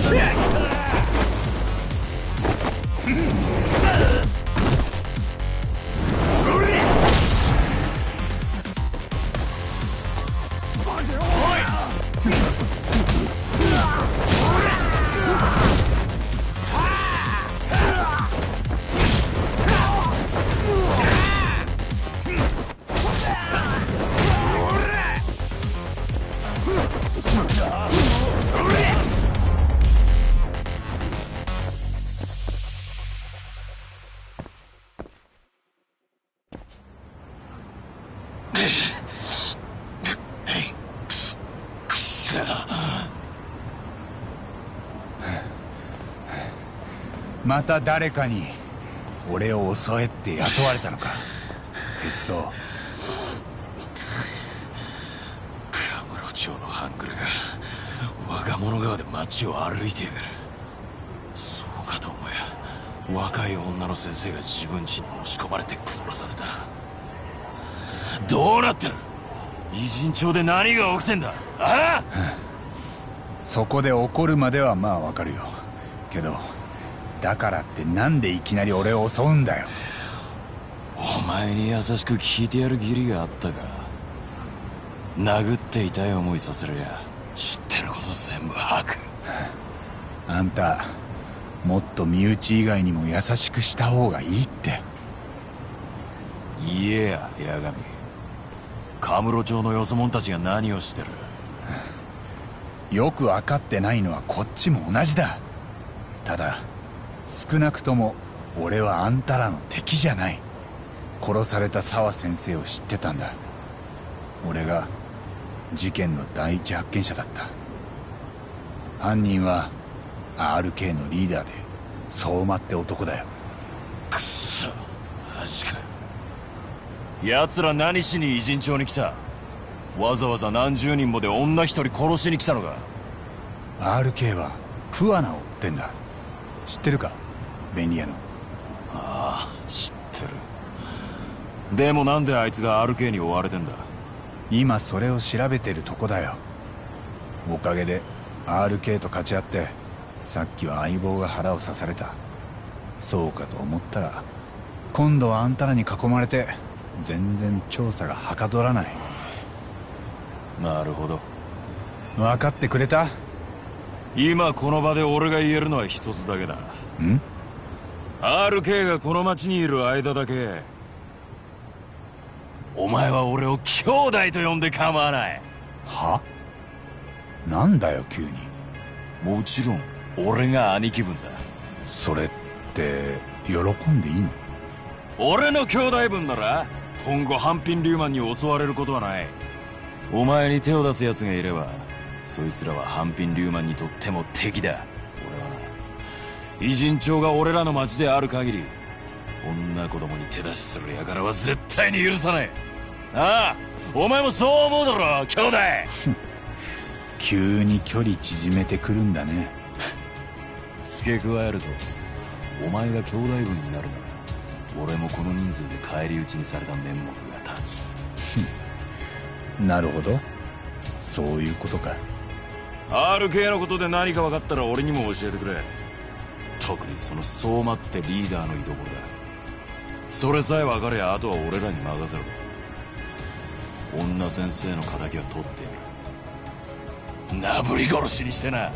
また誰かに俺を襲えって雇われたのか。鉄装。 カムロ町の半グレが我が物川で街を歩いてやがる。そうかと思えば若い女の先生が自分家に押し込まれて殺された。どうなってる？異人町で何が起きてんだ？ああそこで怒るまではまあわかるよ。けどだからってなんでいきなり俺を襲うんだよ。 お前に優しく聞いてやる義理があったか。殴って痛い思いさせるや知ってること全部吐く。 あんたもっと身内以外にも優しくした方がいいって。 言えや八神。カムロ町のよそ者たちが何をしてる？ よく分かってないのはこっちも同じだ。ただ少なくとも俺はあんたらの敵じゃない。殺された沢先生を知ってたんだ。俺が事件の第一発見者だった。犯人は アールケー のリーダーで相馬って男だよ。 くっそマジかよ。奴ら何しに異人町に来た？わざわざ何十人もで女一人殺しに来たのか？ アールケー は桑名を追ってんだ。知ってるか？便利屋の。 ああ知ってる。でもなんであいつが アールケー に追われてんだ？ 今それを調べてるとこだよ。おかげで アールケー と勝ち合ってさっきは相棒が腹を刺された。そうかと思ったら今度はあんたらに囲まれて全然調査がはかどらない。 なるほど。 分かってくれた？ 今この場で俺が言えるのは一つだけだ。 ん？ アールケー がこの町にいる間だけお前は俺を兄弟と呼んで構わない。 は？なんだよ急に。 もちろん俺が兄貴分だ。 それって喜んでいいの？ 俺の兄弟分なら今後ハンピン・リューマンに襲われることはない。お前に手を出す奴がいればそいつらはハンピン・リューマンにとっても敵だ。俺はな異人町が俺らの町である限り女子供に手出しする輩は絶対に許さない。ああお前もそう思うだろ兄弟。 急に距離縮めてくるんだね。 付け加えるとお前が兄弟分になるなら俺もこの人数で返り討ちにされた面目が立つ。 なるほどそういうことか。 アールケー のことで何か分かったら俺にも教えてくれ。特にその相馬ってリーダーの居所だ。それさえ分かりゃあとは俺らに任せろ。女先生の敵は取ってやる。なぶり殺しにしてな。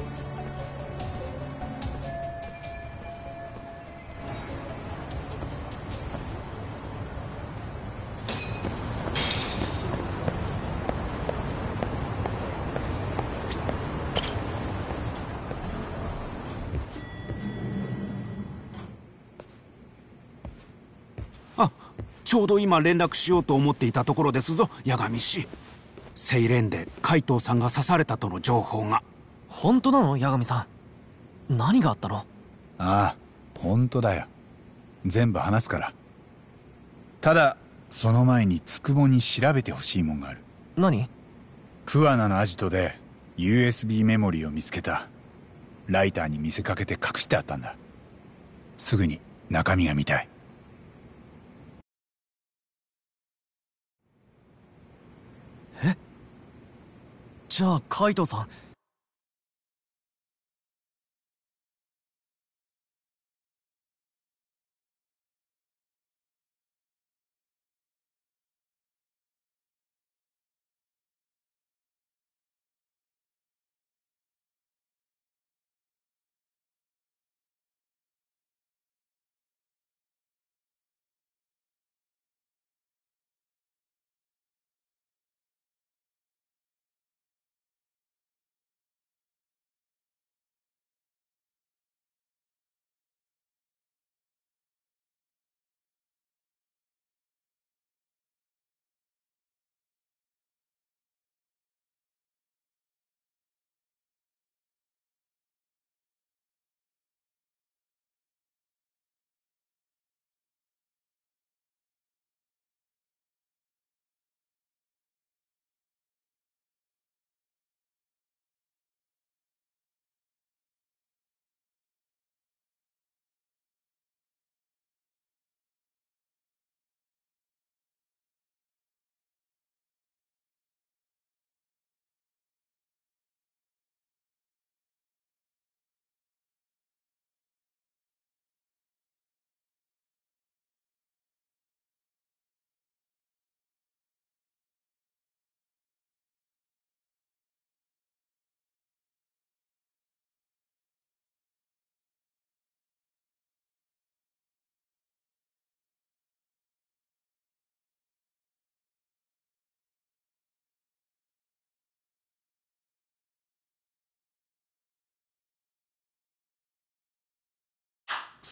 あ、ちょうど今連絡しようと思っていたところですぞ八神氏。セイレンで海藤さんが刺されたとの情報が。 本当なの八神さん？何があったの？ ああ本当だよ。全部話すから。ただその前につくもに調べてほしいもんがある。 何？ 桑名のアジトで ユーエスビー メモリーを見つけた。ライターに見せかけて隠してあったんだ。すぐに中身が見たい。 え？じゃあカイトさん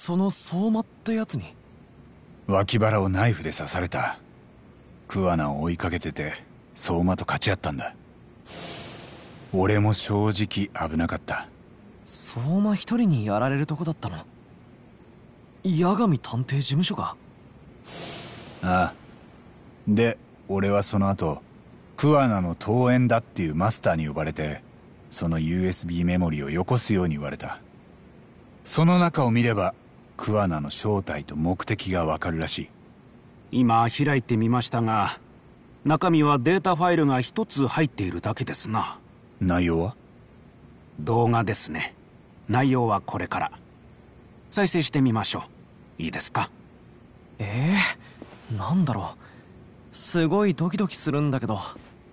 その相馬ってやつに？ 脇腹をナイフで刺された。桑名を追いかけてて相馬と勝ち合ったんだ。俺も正直危なかった。 相馬一人にやられるとこだったの？八神探偵事務所か？ ああ。で俺はその後桑名の遠縁だっていうマスターに呼ばれて、その ユーエスビー メモリをよこすように言われた。その中を見れば桑名の正体と目的がわかるらしい。 今開いてみましたが、中身はデータファイルが一つ入っているだけですな。 内容は？ 動画ですね。内容はこれから再生してみましょう。いいですか？ ええー、なんだろう。すごいドキドキするんだけど。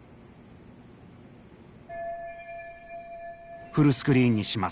フルスクリーンにします。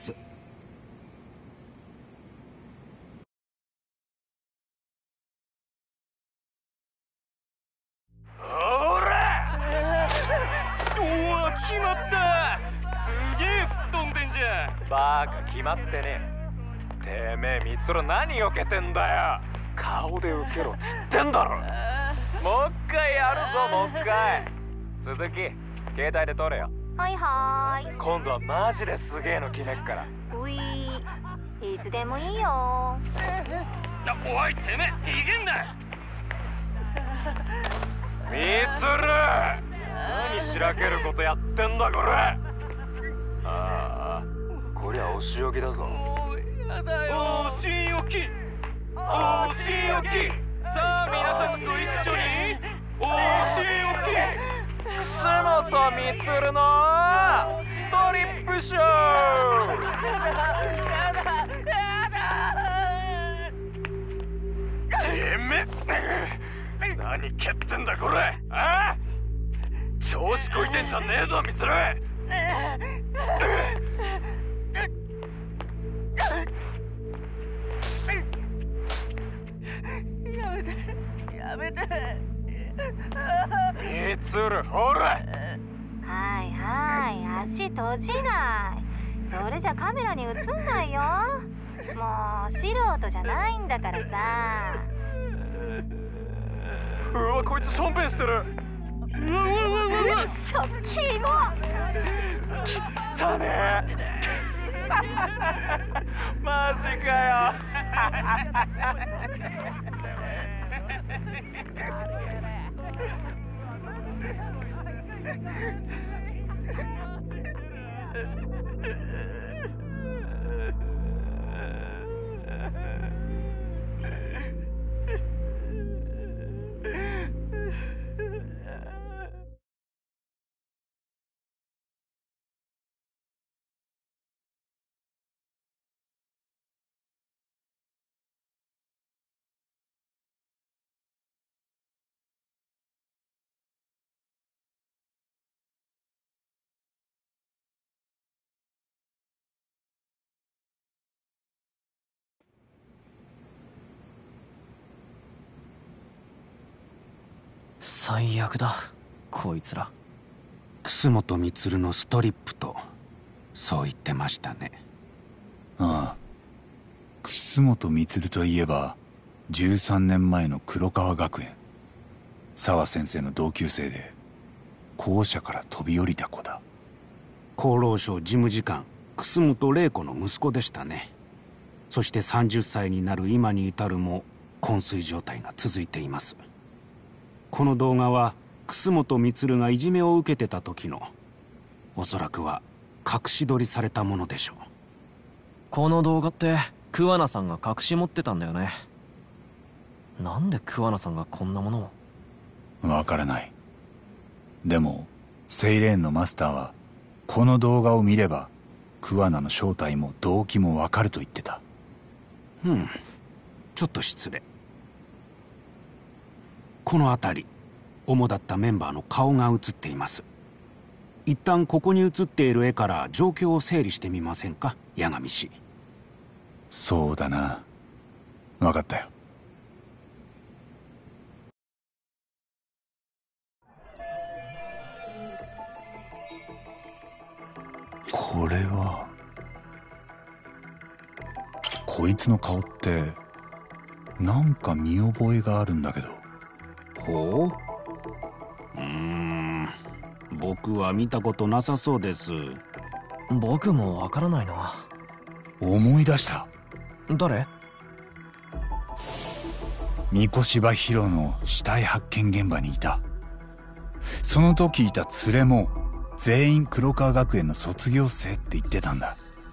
ほらおお、決まった。すげえ吹っ飛んでんじゃん。バーカ、決まってねえ。てめえミツロ何避けてんだよ。顔で受けろっつってんだろ。もう一回やるぞ、もう一回。鈴木、携帯で撮れよ。 はいはーい。 今度はマジですげえの決めっから。 ういー、いつでもいいよ。 おい、てめえ逃げんな。ミツル、何しらけることやってんだこれ。ああ、こりゃお仕置きだぞ。やだよ。お仕置き、お仕置き。さあ皆さんと一緒にお仕置き。楠本充のストリップショー。やだやだ。てめえ何蹴ってんだこれ。ああ、調子こいてんじゃねえぞミツル。やめてやめて。ミツル、ほら。 はいはい、足閉じない。それじゃカメラに映んないよ。もう素人じゃないんだからさ。 うわ、こいつしょんべんしてる。うわうわうわうわ。 しょキモ。 きったねえ。マジかよ。 最悪だこいつら。 楠本充のストリップとそう言ってましたね。 ああ、楠本充といえばじゅうさんねんまえの黒川学園、沢先生の同級生で校舎から飛び降りた子だ。 厚労省事務次官楠本玲子の息子でしたね。そしてさんじゅっさいになる今に至るも昏睡状態が続いています。この動画は楠本充がいじめを受けてた時の、おそらくは隠し撮りされたものでしょう。 この動画って桑名さんが隠し持ってたんだよね。なんで桑名さんがこんなものを？ わからない。でもセイレーンのマスターはこの動画を見れば桑名の正体も動機もわかると言ってた。 うん、ちょっと失礼。この辺り、主だったメンバーの顔が映っています。一旦ここに映っている絵から状況を整理してみませんか、八神氏。 そうだな。分かったよ。これはこいつの顔ってなんか見覚えがあるんだけど。 ほう。うーん、僕は見たことなさそうです。 僕もわからないな。 思い出した。 誰？ 三越柴弘の死体発見現場にいた。その時いた連れも全員黒川学園の卒業生って言ってたんだ。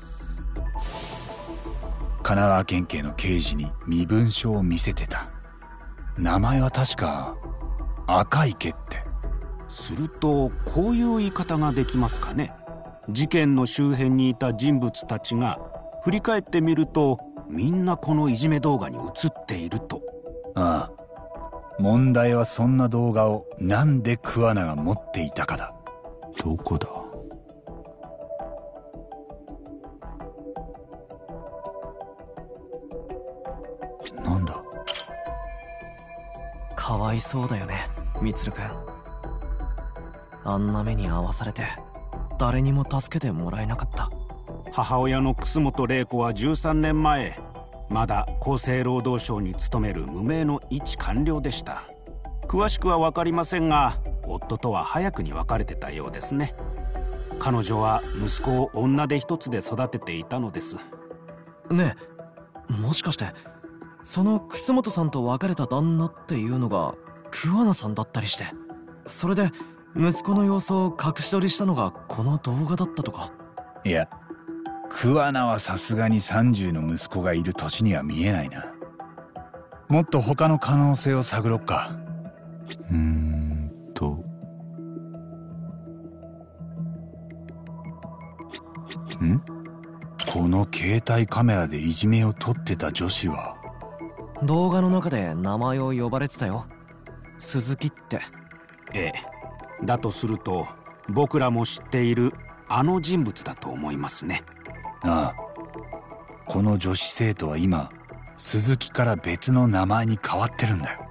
神奈川県警の刑事に身分証を見せてた。名前は確か赤池って。 するとこういう言い方ができますかね。事件の周辺にいた人物たちが振り返ってみるとみんなこのいじめ動画に映っていると。 ああ、問題はそんな動画をなんで桑名が持っていたかだ。どこだ。なんだ。 かわいそうだよね、みつるくん。あんな目に遭わされて誰にも助けてもらえなかった。 母親の楠本玲子はじゅうさんねんまえ、まだ厚生労働省に勤める無名の一官僚でした。詳しくは分かりませんが、夫とは早くに別れてたようですね。彼女は息子を女手一つで育てていたのです。 ねえ、もしかしてその楠本さんと別れた旦那っていうのが桑名さんだったりして、それで息子の様子を隠し撮りしたのがこの動画だったとか。 いや、桑名はさすがにさんじゅうの息子がいる年には見えないな。もっと他の可能性を探ろっか。うーんとんこの携帯カメラでいじめを撮ってた女子は動画の中で名前を呼ばれてたよ。鈴木って。 ええ、だとすると僕らも知っているあの人物だと思いますね。 ああ、この女子生徒は今鈴木から別の名前に変わってるんだよ。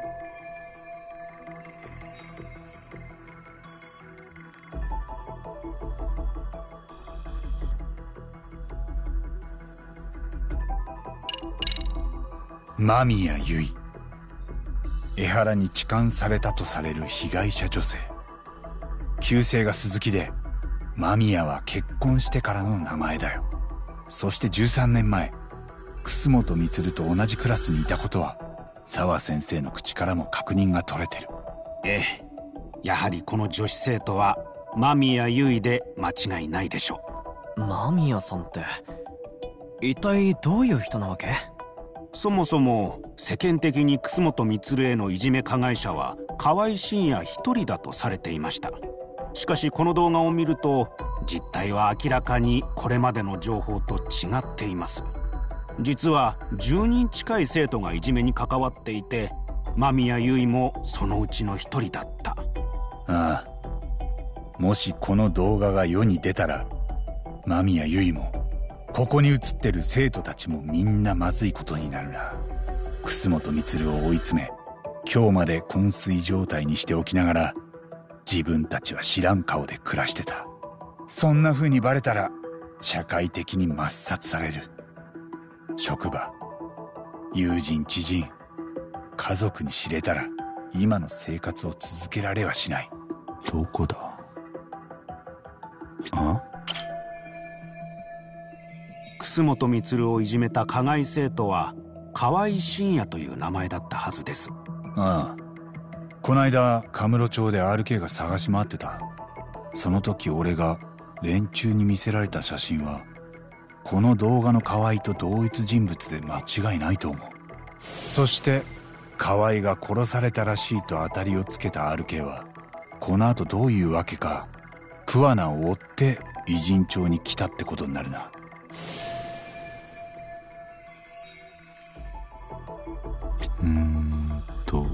間宮由衣。江原に痴漢されたとされる被害者女性。旧姓が鈴木で間宮は結婚してからの名前だよ。そしてじゅうさんねんまえ、楠本満と同じクラスにいたことは澤先生の口からも確認が取れてる。 ええ、やはりこの女子生徒は間宮由衣で間違いないでしょう。間宮さんって一体どういう人なわけ？ そもそも世間的に楠本満へのいじめ加害者は河合真也一人だとされていました。しかしこの動画を見ると実態は明らかにこれまでの情報と違っています。実はじゅうにん近い生徒がいじめに関わっていて、間宮由衣もそのうちの一人だった。 ああ、もしこの動画が世に出たら間宮由衣もここに映ってる生徒たちもみんなまずいことになるな。楠本満を追い詰め今日まで昏睡状態にしておきながら自分たちは知らん顔で暮らしてた。そんな風にバレたら社会的に抹殺される。職場、友人、知人、家族に知れたら今の生活を続けられはしない。どこだ。あ？ 楠本満をいじめた加害生徒は河合真也という名前だったはずです。 ああ、こないだカムロ町で アールケー が探し回ってた。その時俺が連中に見せられた写真はこの動画の河合と同一人物で間違いないと思う。そして河合が殺されたらしいと当たりをつけた アールケー はこの後どういうわけか桑名を追って偉人町に来たってことになるな。うーんと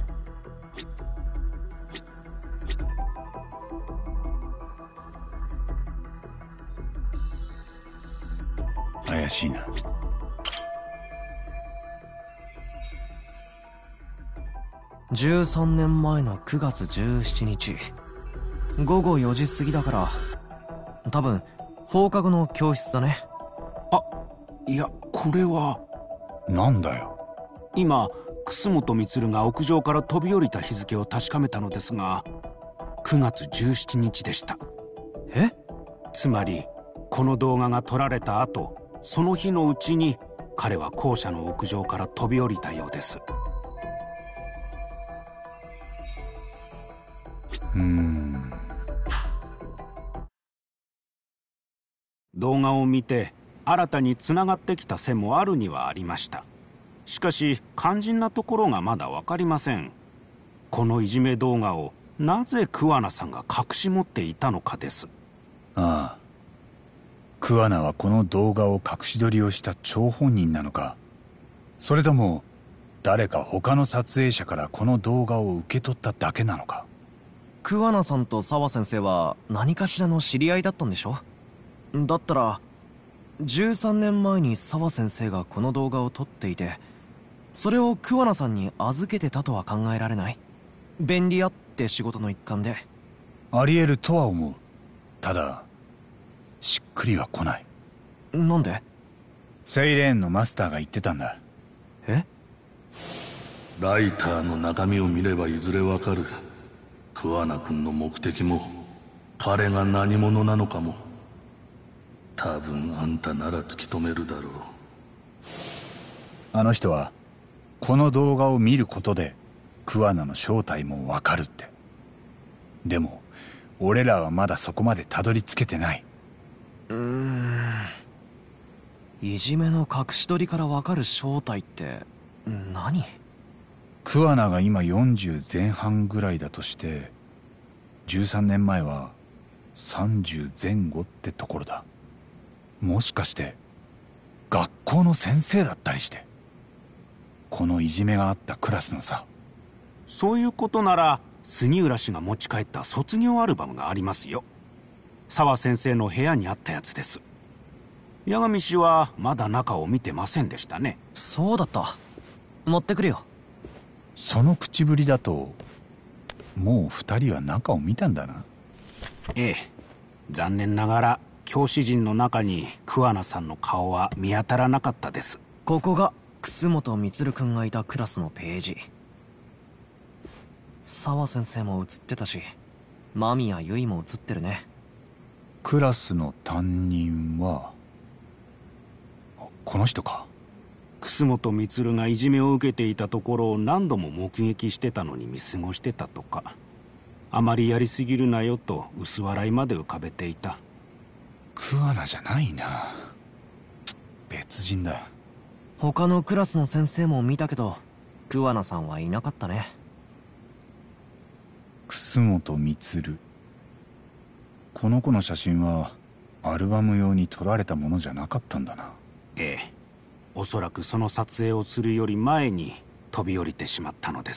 怪しいな。 じゅうさんねんまえのくがつじゅうしちにちごごよじ過ぎだから多分放課後の教室だね。 あ、いやこれはなんだよ。 今楠本充が屋上から飛び降りた日付を確かめたのですが、くがつじゅうしちにちでした。 え？ つまりこの動画が撮られた後、その日のうちに彼は校舎の屋上から飛び降りたようです。 うーん。 動画を見て新たにつながってきた線もあるにはありました。しかし肝心なところがまだ分かりません。このいじめ動画をなぜ桑名さんが隠し持っていたのかです。 ああ、桑名はこの動画を隠し撮りをした張本人なのか、それとも誰か他の撮影者からこの動画を受け取っただけなのか。 桑名さんと澤先生は何かしらの知り合いだったんでしょ？だったらじゅうさんねんまえに澤先生がこの動画を撮っていて、それを桑名さんに預けてたとは考えられない？便利屋って仕事の一環で。 ありえるとは思う。ただしっくりは来ない。 なんで？ セイレーンのマスターが言ってたんだ。 え？ ライターの中身を見ればいずれわかる。桑名君の目的も彼が何者なのかも。多分あんたなら突き止めるだろう。 あの人はこの動画を見ることで桑名の正体もわかるって。でも俺らはまだそこまでたどり着けてない。 うーん、いじめの隠し撮りからわかる正体って何？ 桑名が今よんじゅうぜん半ぐらいだとして、じゅうさんねんまえはさんじゅうぜん後ってところだ。もしかして学校の先生だったりして、このいじめがあったクラスのさ。 そういうことなら杉浦氏が持ち帰った卒業アルバムがありますよ。澤先生の部屋にあったやつです。八神氏はまだ中を見てませんでしたね。 そうだった。持ってくるよ。 その口ぶりだともう二人は中を見たんだな。 ええ、残念ながら教師陣の中に桑名さんの顔は見当たらなかったです。 ここが楠本充君がいたクラスのページ。澤先生も写ってたし、間宮結衣も写ってるね。 クラスの担任はこの人か。 楠本充がいじめを受けていたところを何度も目撃してたのに見過ごしてたとか、あまりやりすぎるなよと薄笑いまで浮かべていた。 桑名じゃないな。別人だ。 他のクラスの先生も見たけど桑名さんはいなかったね。 楠本充、この子の写真はアルバム用に撮られたものじゃなかったんだな。 ええ、おそらくその撮影をするより前に飛び降りてしまったのです。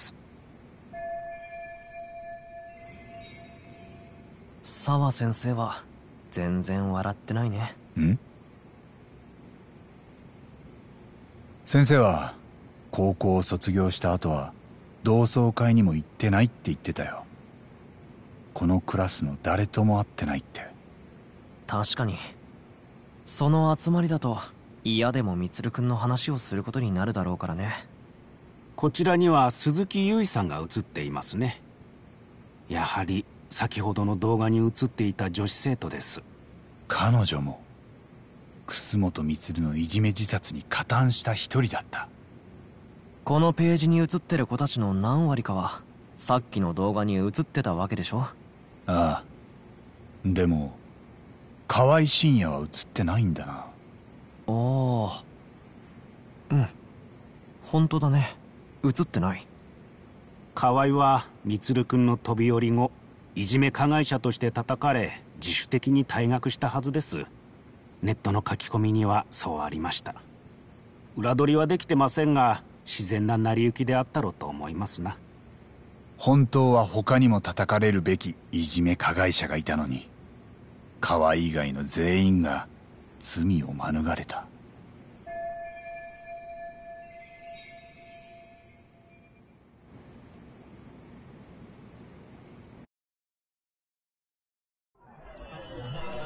澤先生は全然笑ってないね。 ん？先生は高校を卒業した後は同窓会にも行ってないって言ってたよ。このクラスの誰とも会ってないって。 確かにその集まりだと嫌でも充君の話をすることになるだろうからね。 こちらには鈴木結衣さんが写っていますね。やはり先ほどの動画に写っていた女子生徒です。 彼女も楠本充のいじめ自殺に加担した一人だった。 このページに写ってる子たちの何割かはさっきの動画に写ってたわけでしょ。 ああ、でも河合真也は写ってないんだな。 ああ、うん、本当だね。写ってない。 河合は充君の飛び降り後、いじめ加害者として叩かれ自主的に退学したはずです。ネットの書き込みにはそうありました。裏取りはできてませんが自然な成り行きであったろうと思いますな。 本当は他にも叩かれるべきいじめ加害者がいたのに、河合以外の全員が罪を免れた。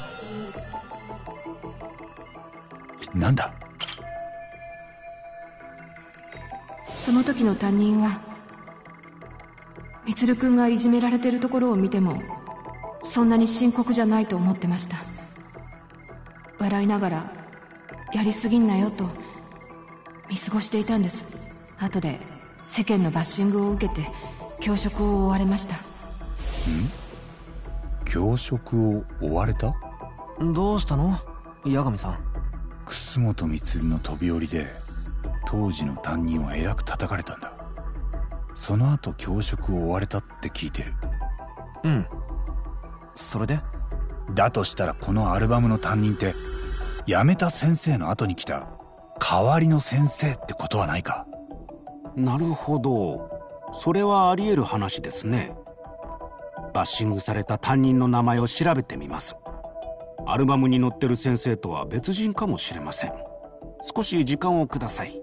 なんだ？ その時の担任は、みつるくんがいじめられてるところを見てもそんなに深刻じゃないと思ってました。笑いながらやりすぎんなよと見過ごしていたんです。後で世間のバッシングを受けて教職を追われました。ん？ 教職を追われた？ どうしたの八神さん。 楠本充の飛び降りで当時の担任はえらく叩かれたんだ。その後教職を追われたって聞いてる。 うん。それで？ だとしたらこのアルバムの担任って辞めた先生の後に来た代わりの先生ってことはないか？ なるほど、それはあり得る話ですね。バッシングされた担任の名前を調べてみます。アルバムに載ってる先生とは別人かもしれません。少し時間をください。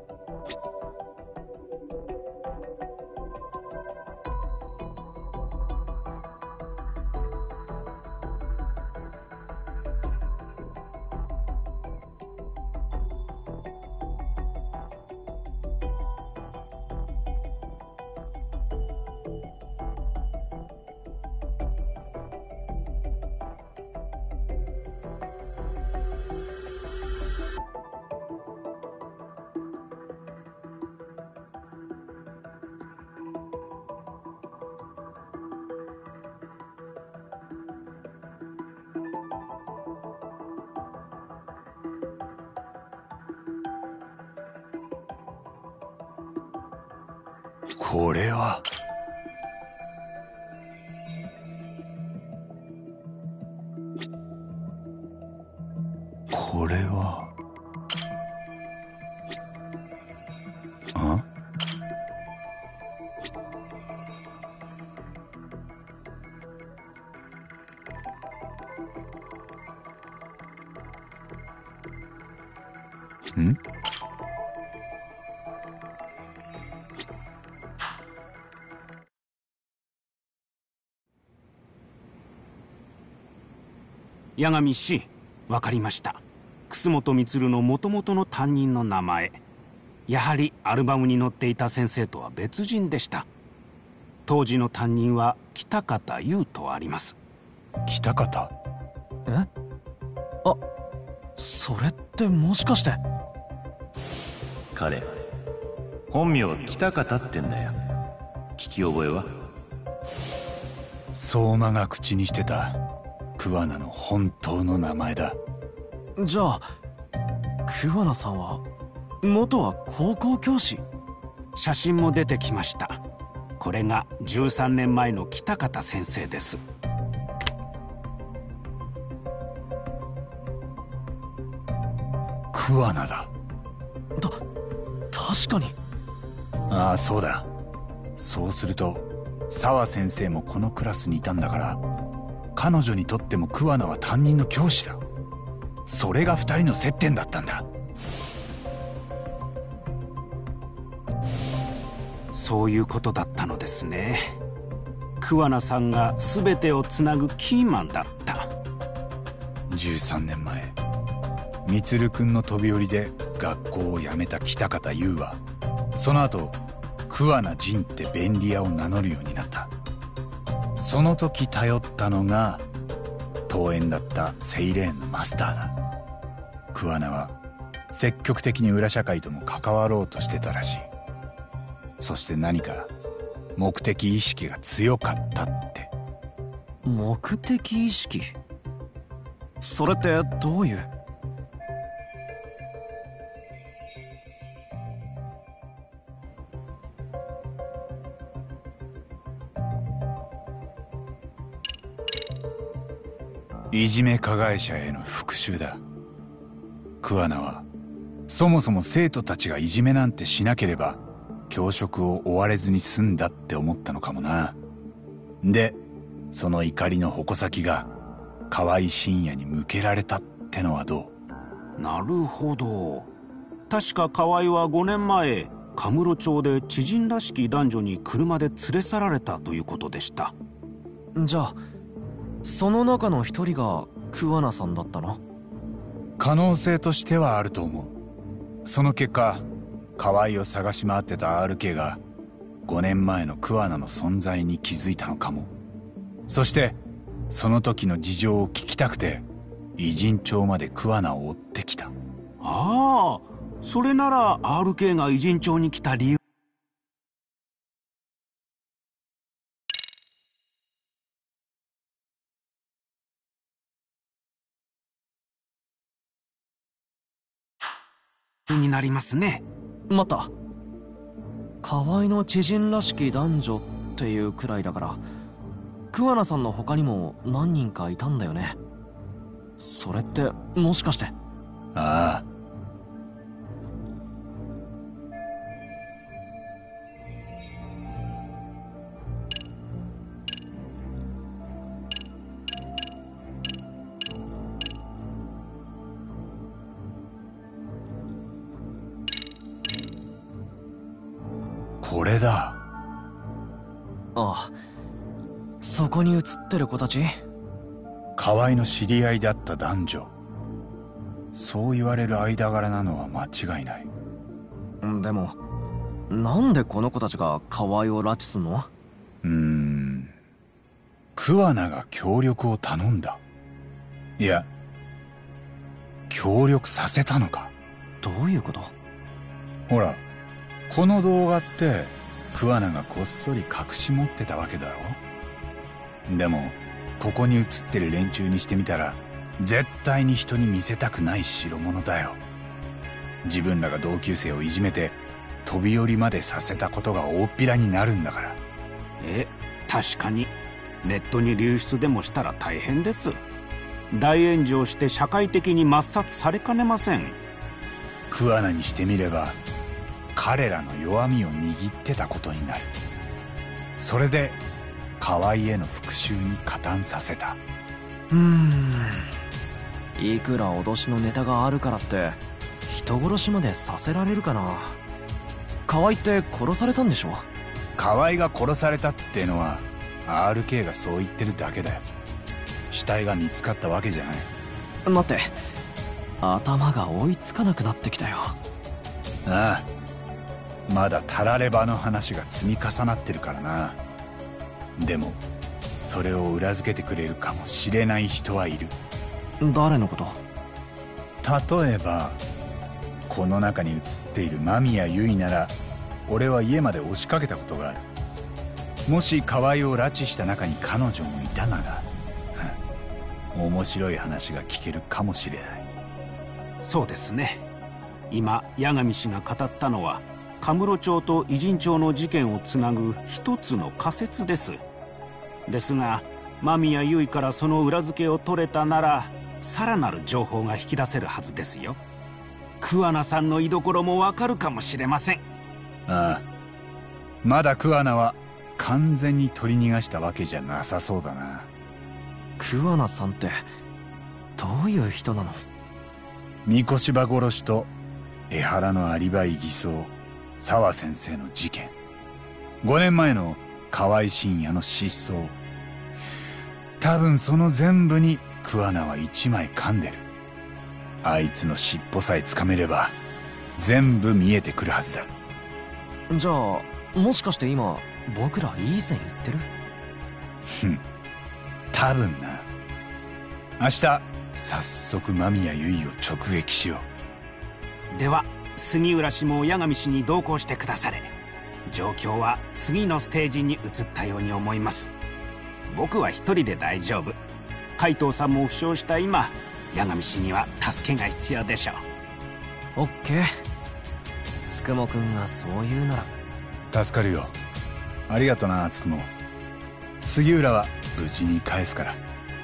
これはこれはあん八神氏、わかりました。楠本充の元々の担任の名前、やはりアルバムに載っていた先生とは別人でした。当時の担任は北方優とあります。 北方？ え？あ、それってもしかして。 彼本名は北方ってんだよ。聞き覚えは？ 相馬が口にしてた桑名の本当の名前だ。 じゃあ桑名さんは元は高校教師？ 写真も出てきました。これがじゅうさんねんまえの北方先生です。 桑名だ。 た確かに。 ああ、そうだ。そうすると澤先生もこのクラスにいたんだから、彼女にとっても桑名は担任の教師だ。それが二人の接点だったんだ。 そういうことだったのですね。桑名さんが全てをつなぐキーマンだった。 じゅうさんねんまえ、充君の飛び降りで学校を辞めた北方優はその後桑名仁って便利屋を名乗るようになった。その時頼ったのが遠縁だったセイレーンのマスターだ。桑名は積極的に裏社会とも関わろうとしてたらしい。そして何か目的意識が強かったって。 目的意識？それってどういう？ いじめ加害者への復讐だ。桑名はそもそも生徒たちがいじめなんてしなければ教職を追われずに済んだって思ったのかもな。でその怒りの矛先が河合信也に向けられたってのはどう？なるほど。確か河合はごねんまえ神室町で知人らしき男女に車で連れ去られたということでした。 じゃあその中の一人が桑名さんだったの？ 可能性としてはあると思う。その結果河合を探し回ってた アールケー がごねんまえの桑名の存在に気づいたのかも。そしてその時の事情を聞きたくて偉人町まで桑名を追ってきた。 ああ、それなら アールケー が偉人町に来た理由になりますね。 待った。河合の知人らしき男女っていうくらいだから、桑名さんの他にも何人かいたんだよね。それってもしかして。 ああ、これだ。 ああ、そこに写ってる子たち、 河合の知り合いだった男女。そう言われる間柄なのは間違いない。 でもなんでこの子たちが河合を拉致すんの？ うーん、桑名が協力を頼んだ。いや、協力させたのか。 どういうこと？ ほら、この動画って桑名がこっそり隠し持ってたわけだろ。でもここに映ってる連中にしてみたら絶対に人に見せたくない代物だよ。自分らが同級生をいじめて飛び降りまでさせたことが大っぴらになるんだから。 え、確かにネットに流出でもしたら大変です。大炎上して社会的に抹殺されかねません。 桑名にしてみれば彼らの弱みを握ってたことになる。それで河合への復讐に加担させた。 うーん、いくら脅しのネタがあるからって人殺しまでさせられるかな。河合って殺されたんでしょ？ 河合が殺されたってのは アールケー がそう言ってるだけだよ。死体が見つかったわけじゃない。 待って、頭が追いつかなくなってきたよ。 ああ、まだたらればの話が積み重なってるからな。でもそれを裏付けてくれるかもしれない人はいる。 誰のこと？ 例えばこの中に写っている間宮結衣なら俺は家まで押しかけたことがある。もし河合を拉致した中に彼女もいたなら面白い話が聞けるかもしれない。 そうですね。今八神氏が語ったのは神室町と偉人町の事件をつなぐ一つの仮説です。ですが間宮結衣からその裏付けを取れたならさらなる情報が引き出せるはずですよ。桑名さんの居所もわかるかもしれません。 ああ、まだ桑名は完全に取り逃がしたわけじゃなさそうだな。 桑名さんってどういう人なの？ 三越場殺しと江原のアリバイ偽装、沢先生の事件、ごねんまえの河合信也の失踪、多分その全部に桑名は一枚噛んでる。あいつの尻尾さえつかめれば全部見えてくるはずだ。 じゃあもしかして今僕らいい線いってる？ ふん、多分な。明日早速間宮結衣を直撃しよう。では杉浦氏も八神氏に同行してくだされ。状況は次のステージに移ったように思います。僕は一人で大丈夫。海藤さんも負傷した今、八神氏には助けが必要でしょう。 オッケー。つくもくんがそう言うなら。助かるよ。ありがとな、つくも。杉浦は無事に返すから。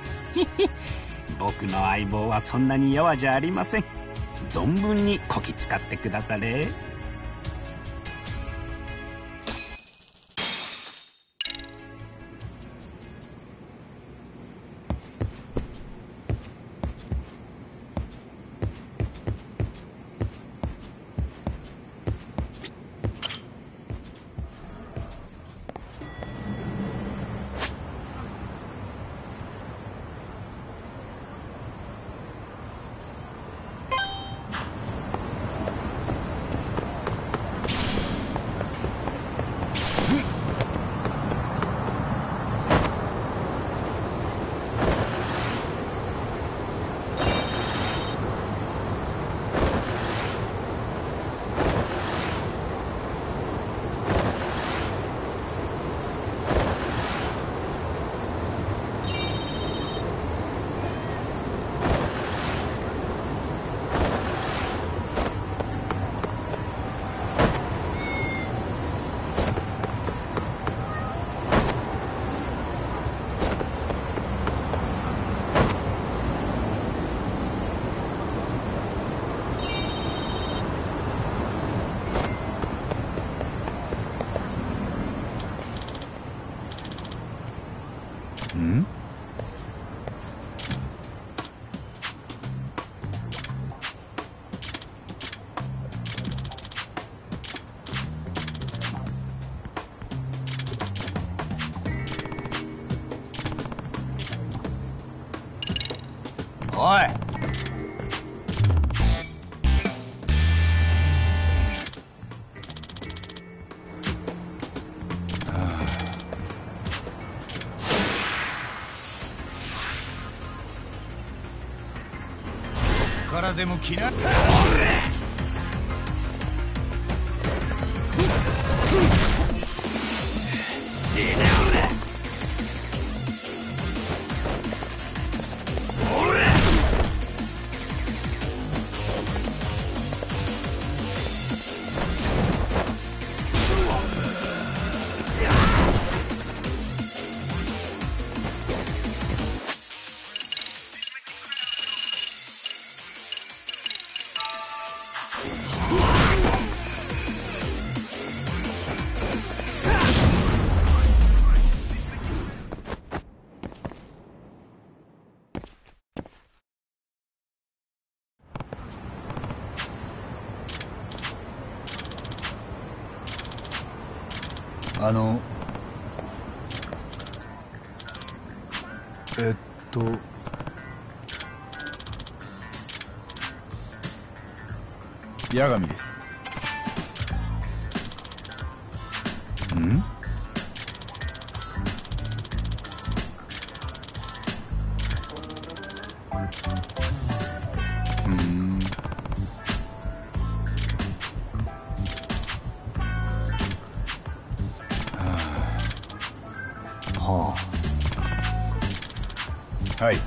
僕の相棒はそんなにやわじゃありません。存分にこき使ってくだされ。 おい。からでも気な。あのえっと八神です。ん？うんはあ。はい。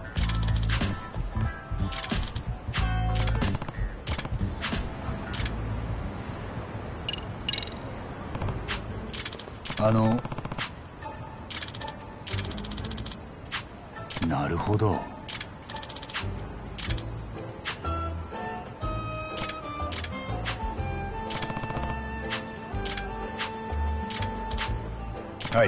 あのなるほど。はい。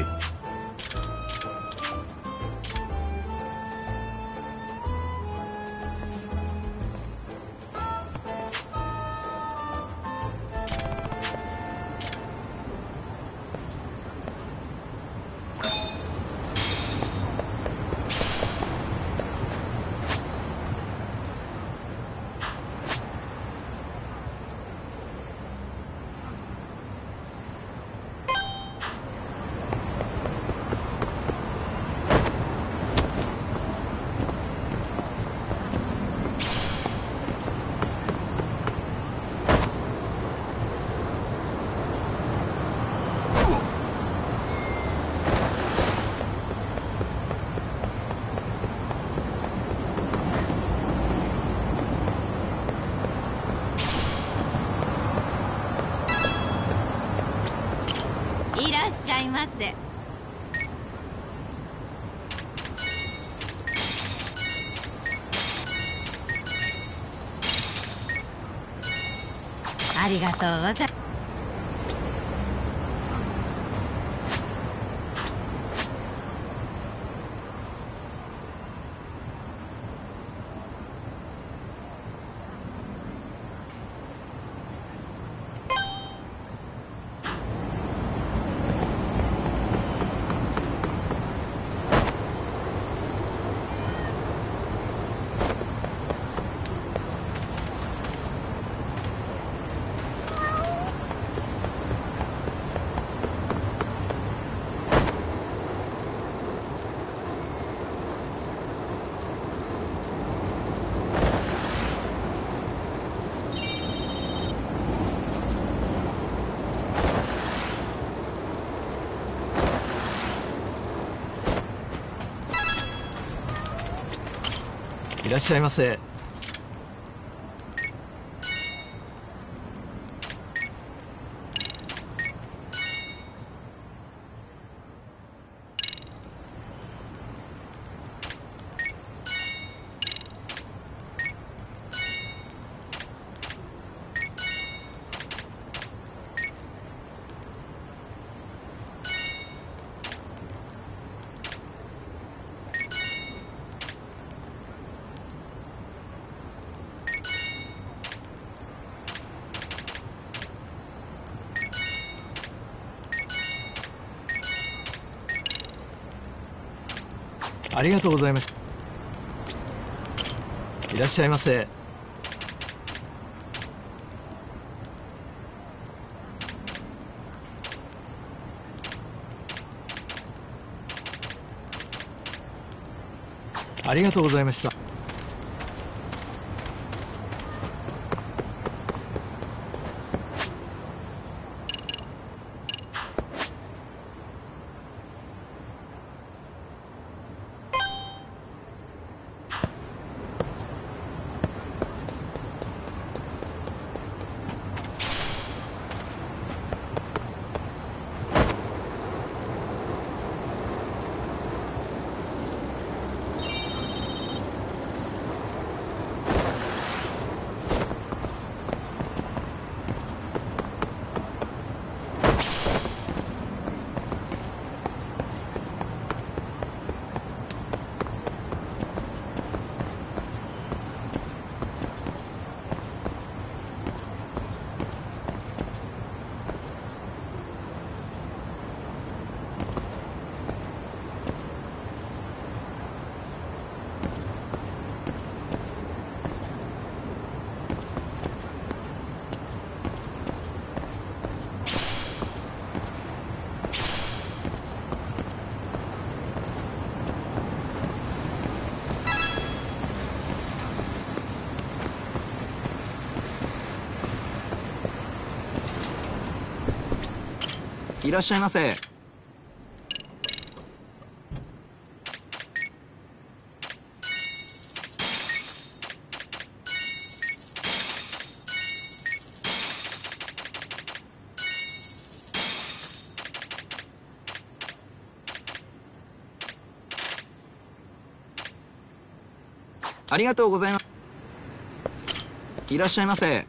いらっしゃいませ。ありがとうございます。 いらっしゃいませ。ありがとうございました。 いらっしゃいませ。ありがとうございました。 いらっしゃいませ。ありがとうございます。いらっしゃいませ。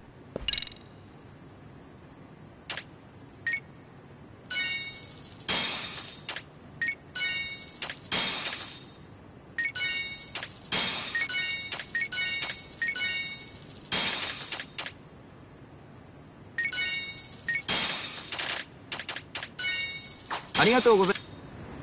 ありがとうございます。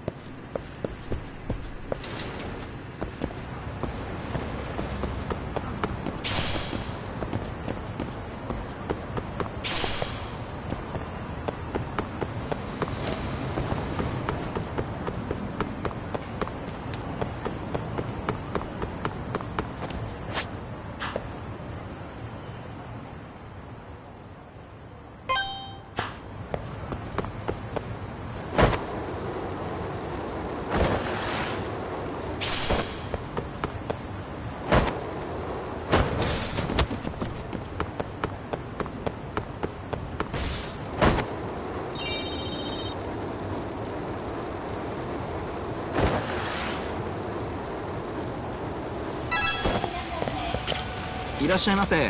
いらっしゃいませ。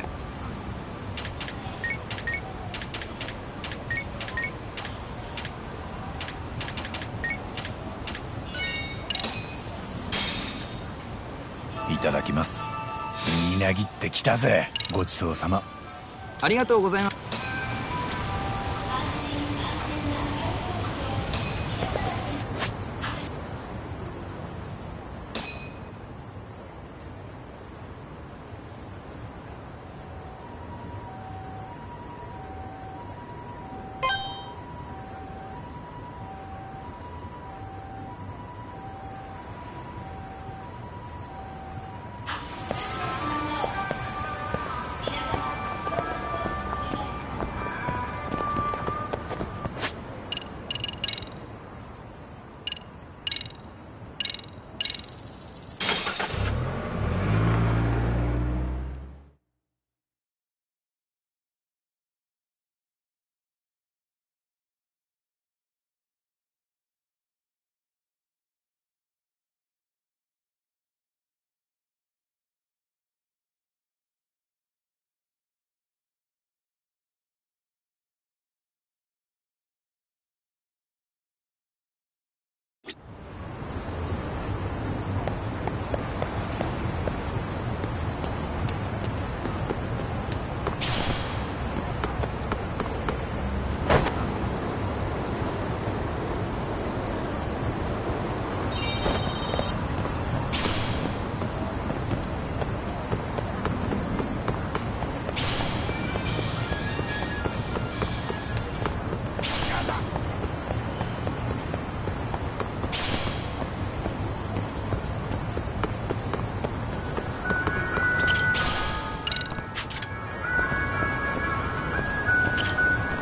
いただきます。みなぎってきたぜ。ごちそうさま。 ありがとうございます。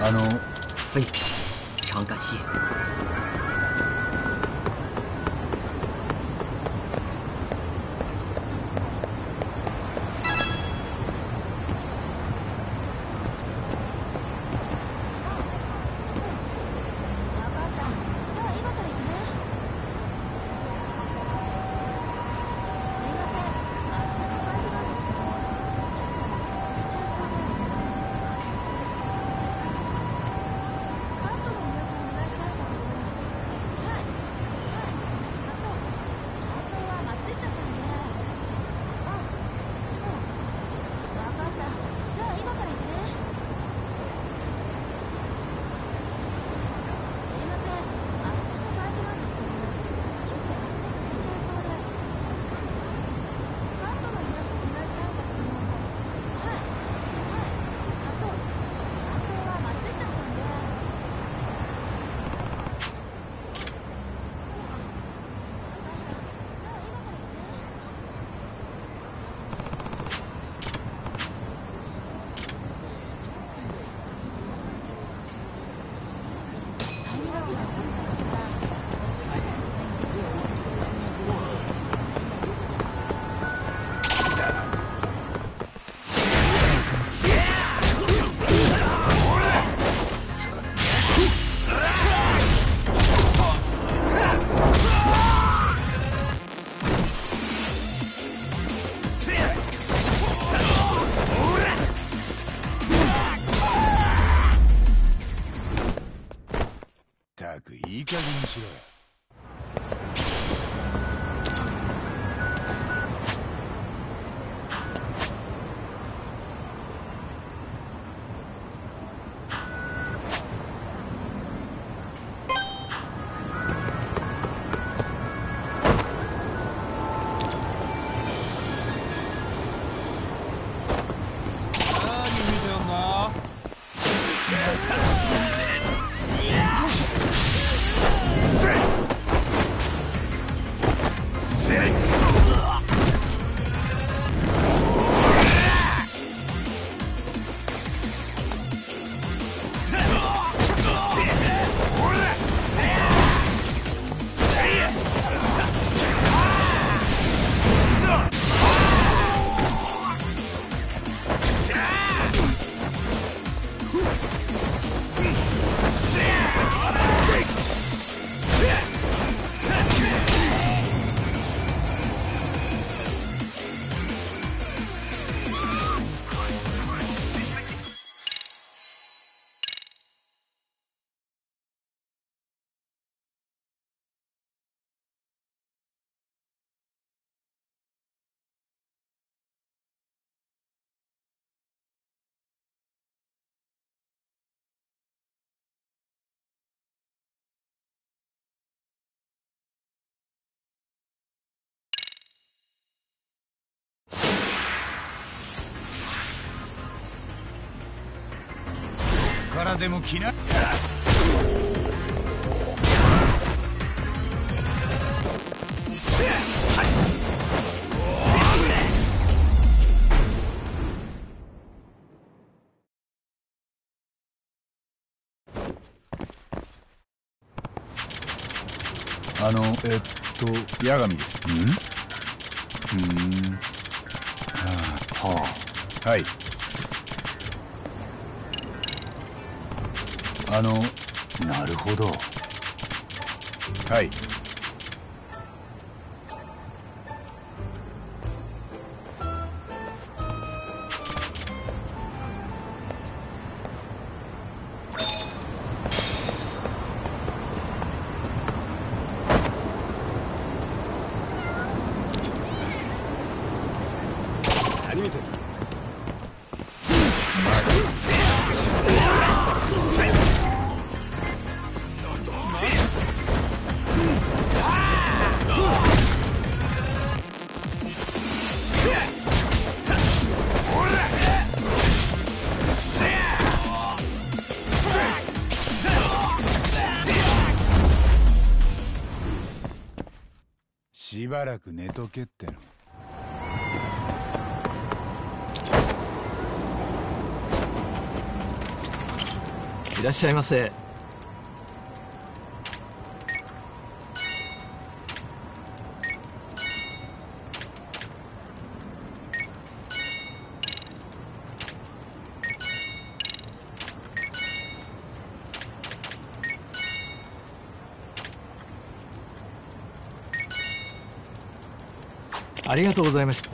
あの非常感謝。 いい加減にしろよ。からでも着な。あのえっと八神です。ん？うん。はあ。はあ。はい。あのなるほど。はい。 何見てる？ しばらく寝とけっての。 いらっしゃいませ。ありがとうございました。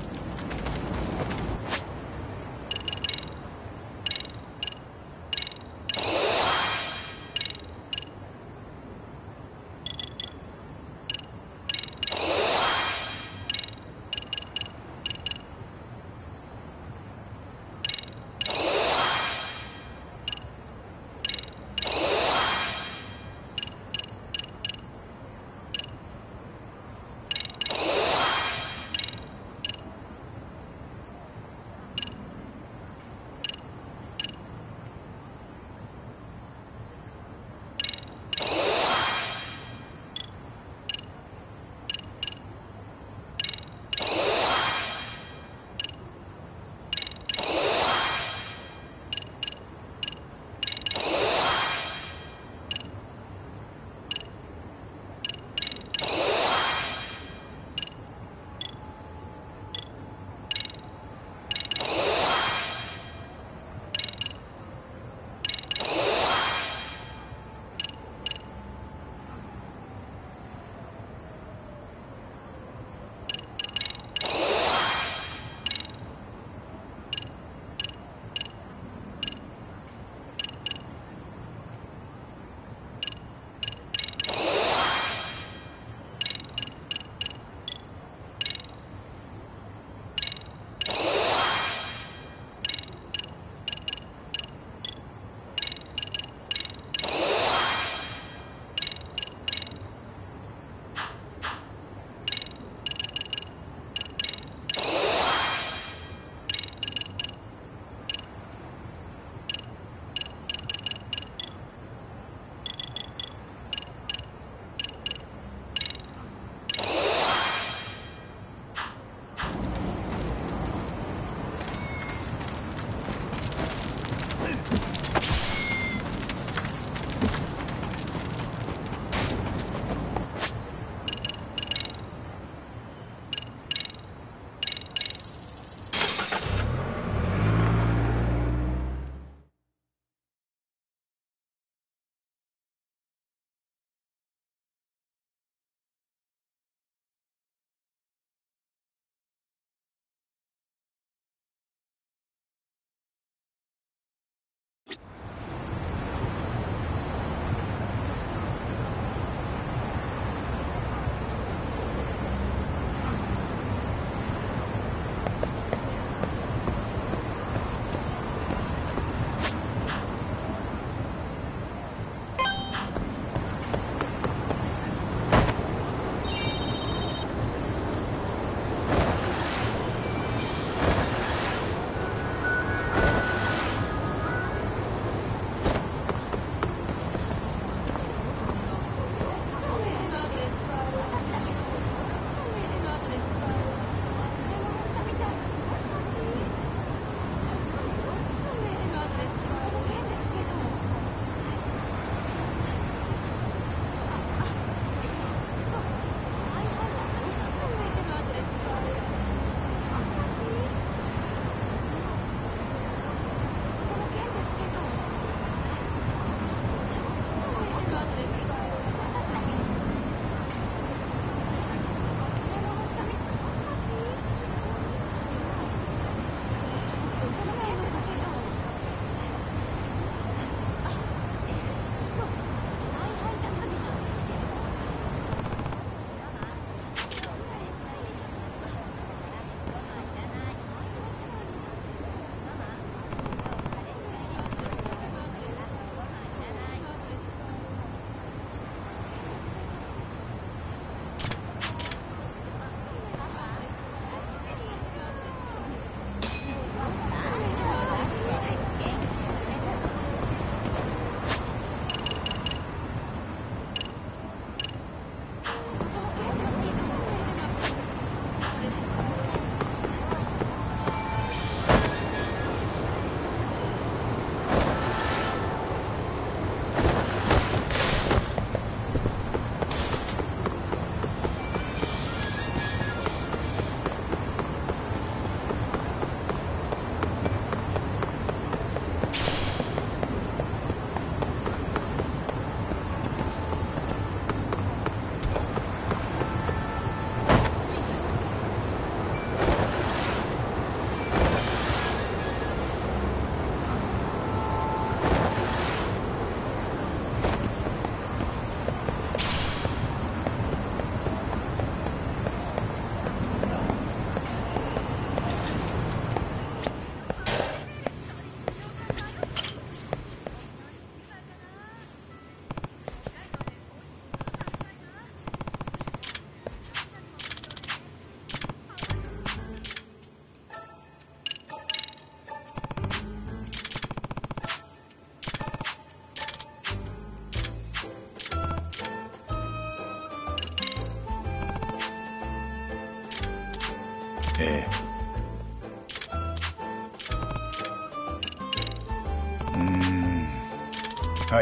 はい。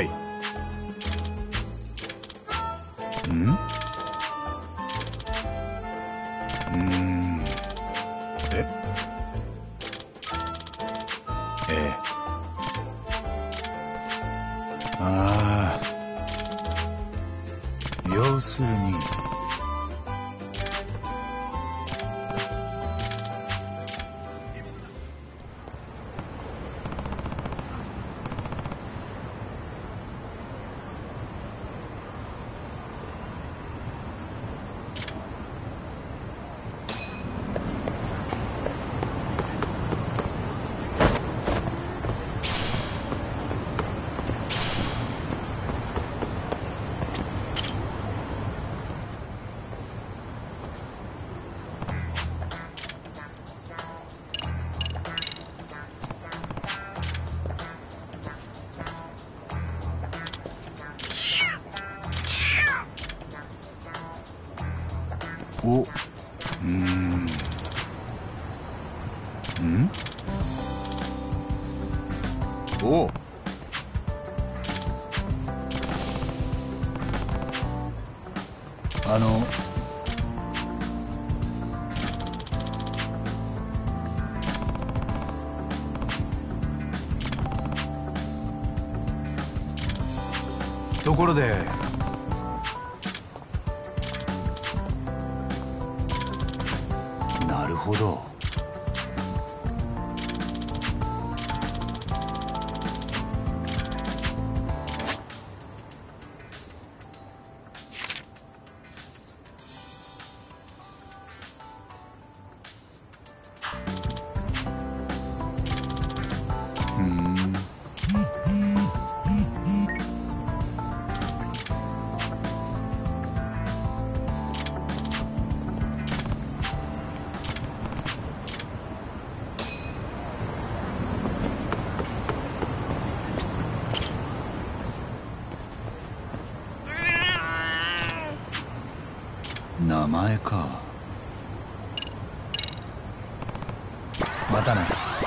ん？うーん。え？ええ。ああ。要するに。お、うーん。ん？お。あの。ところで。なるほど。うーん。名前か。またね。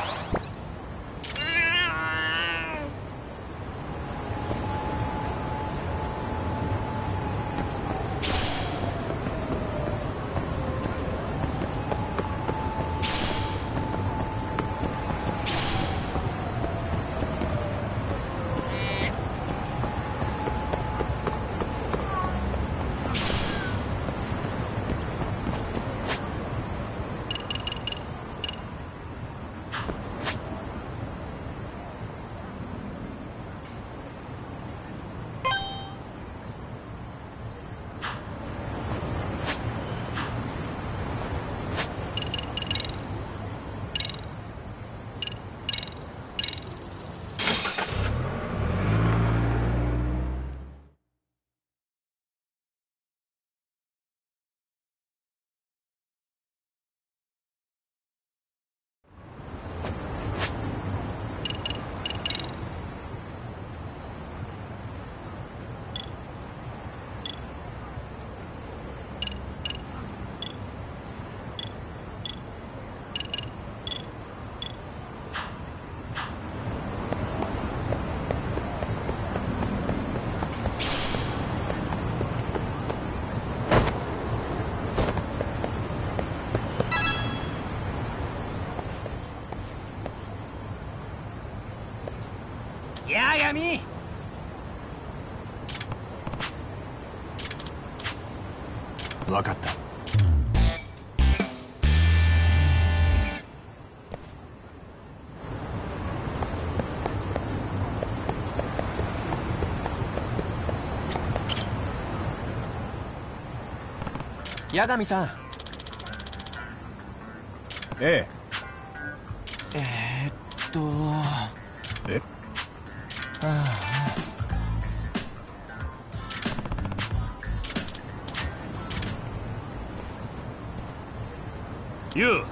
やあ闇。 わかった。 八神さん。 えええー、っとえああ。 ユウ。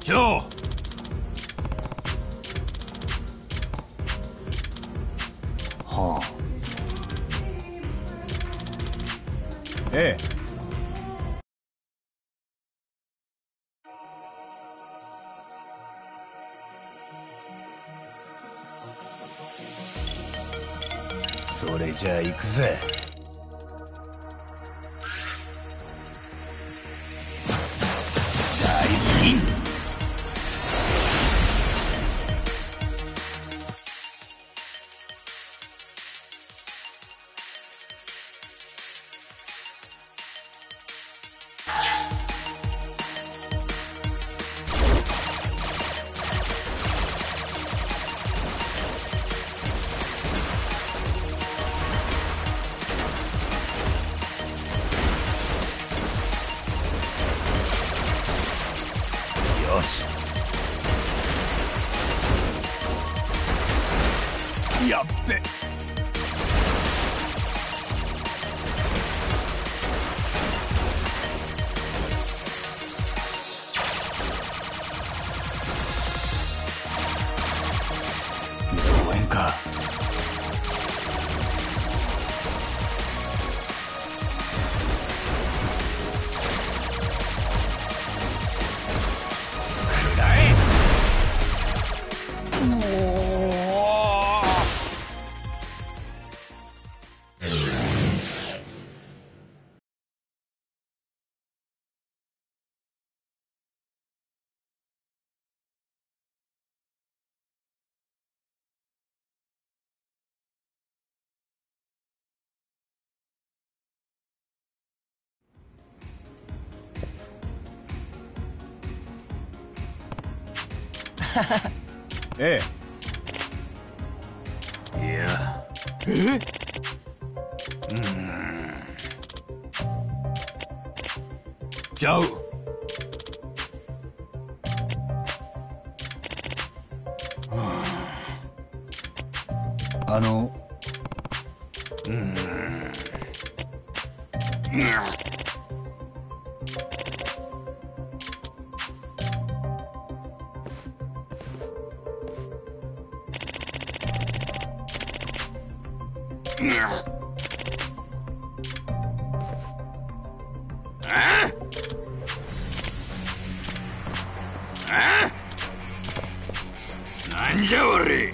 ジョー。 はあ。ええ。 それじゃあ行くぜ。よし。やっべ。増援か。ええ。いや。 え？ うーん。 ちゃう。 あの。 うーん。なんじゃおれ。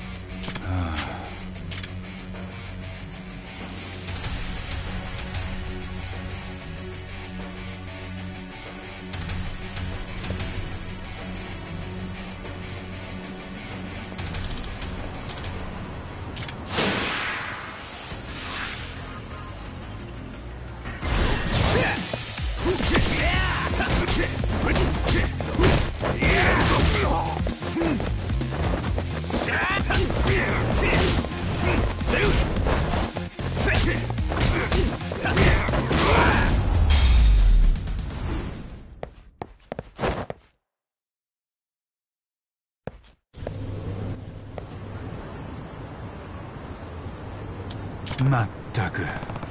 まったく。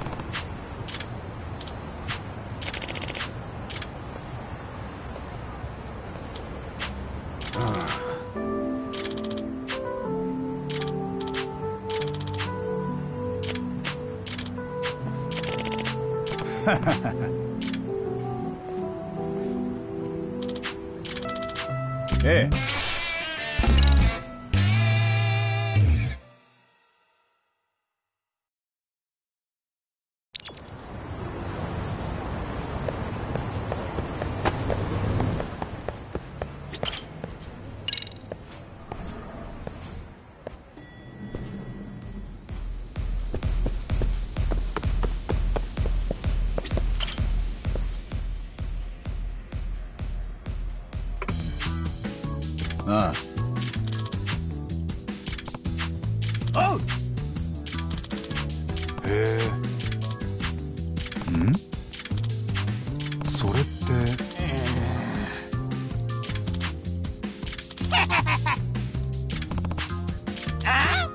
ええ。ああ。おう。へえ。ん？それって。 あ？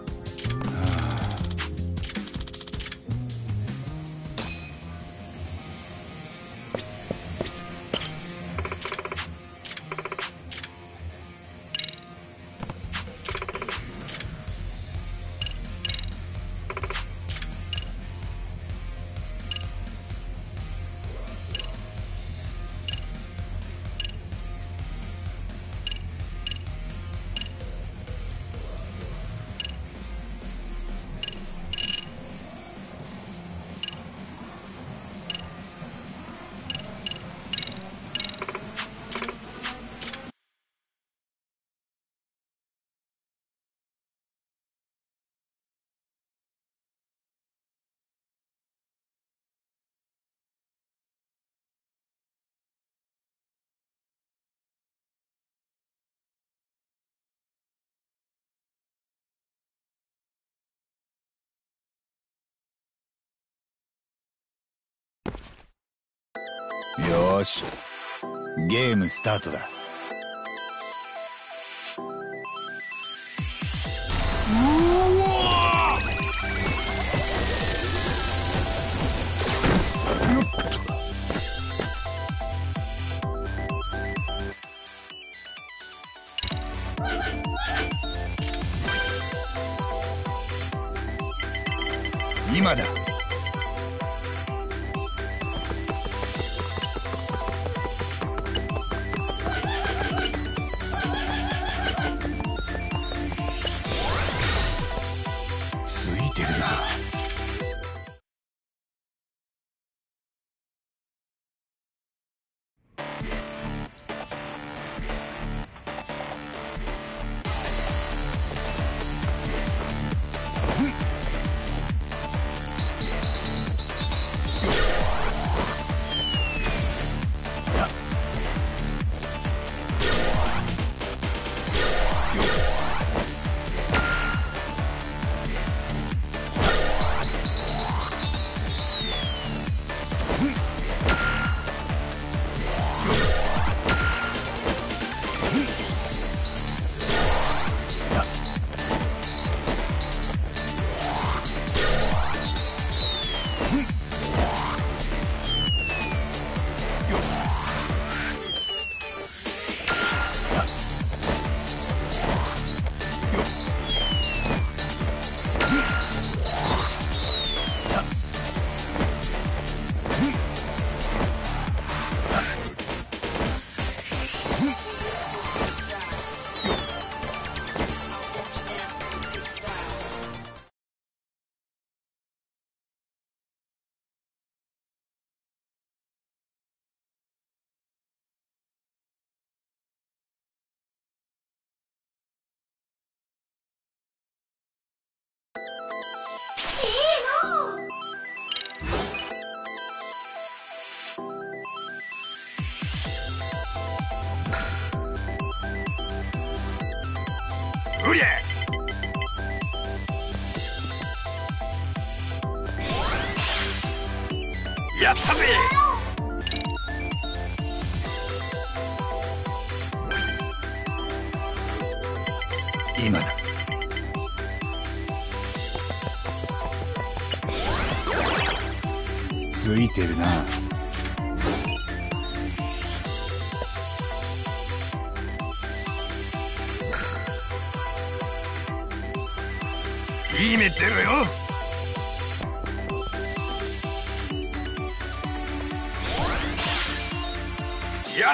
よーし、ゲームスタートだ。今だ。ついてるな。 うりゃやったぜ。 今だ。ついてるな。 いい目出ろよ。やった。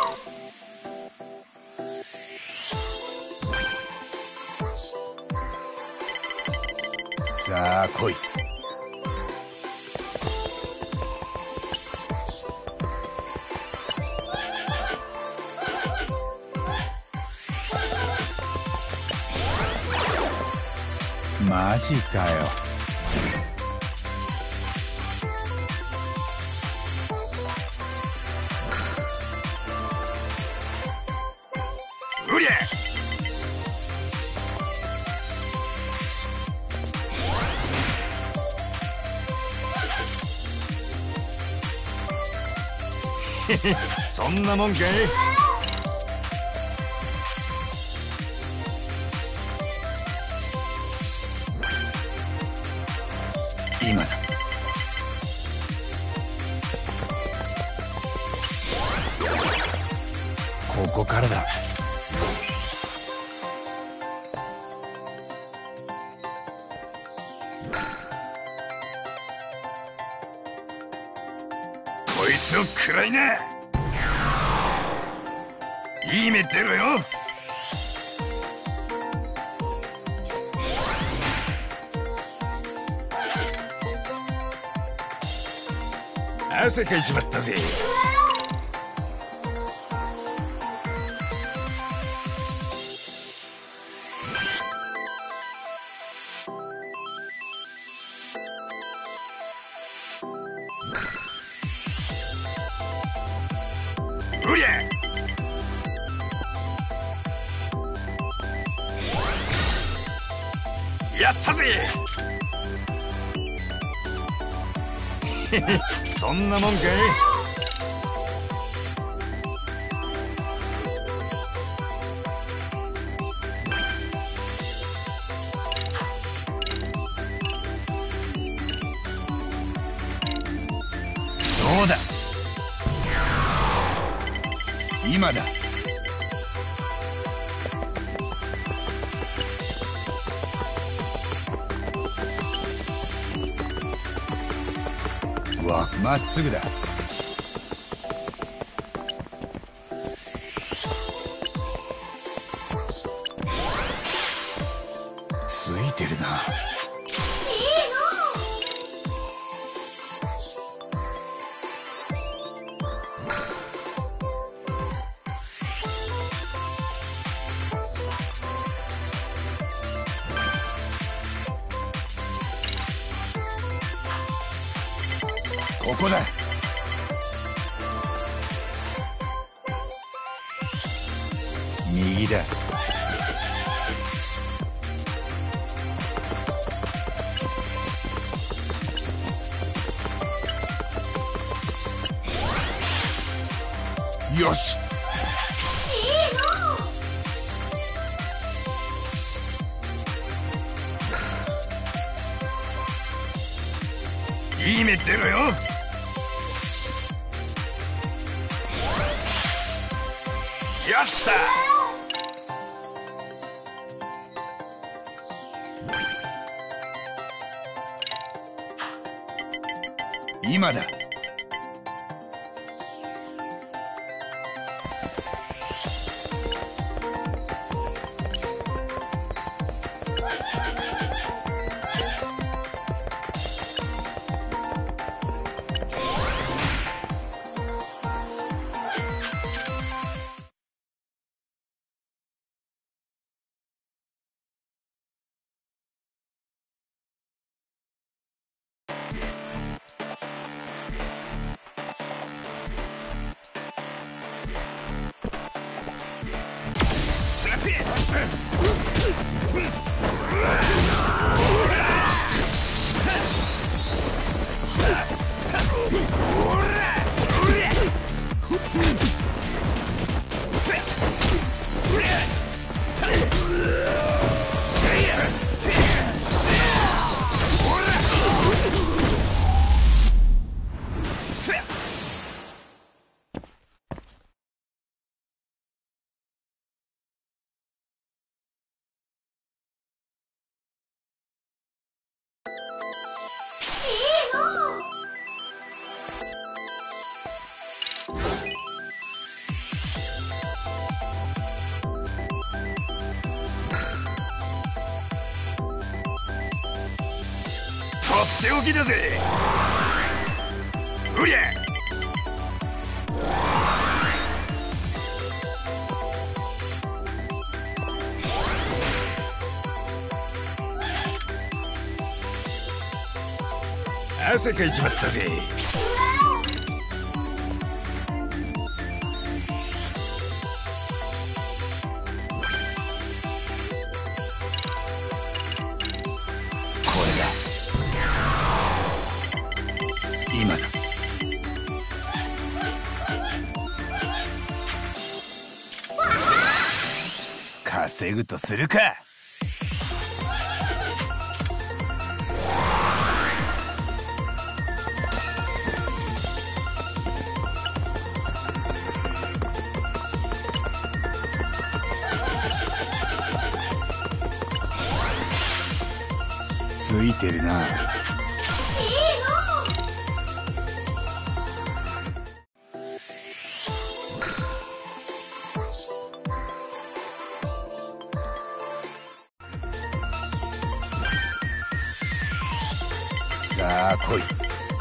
さあ来い。マジかよ。 うりゃそんなもんかい。 今だ。ここからだ。 こいつを食らいな。いい目出ろよ。汗かいちまったぜ。うりゃやったぜ。そんなもんかい。 今だ。わ、まっすぐだ。ついてるな。ここだ。右だ。よし。いい目出ろよ。やった。今だ。とっておきだぜ。うりゃ。汗かいちまったぜ。今だ。稼ぐとするか。ついてるな。さあ来い。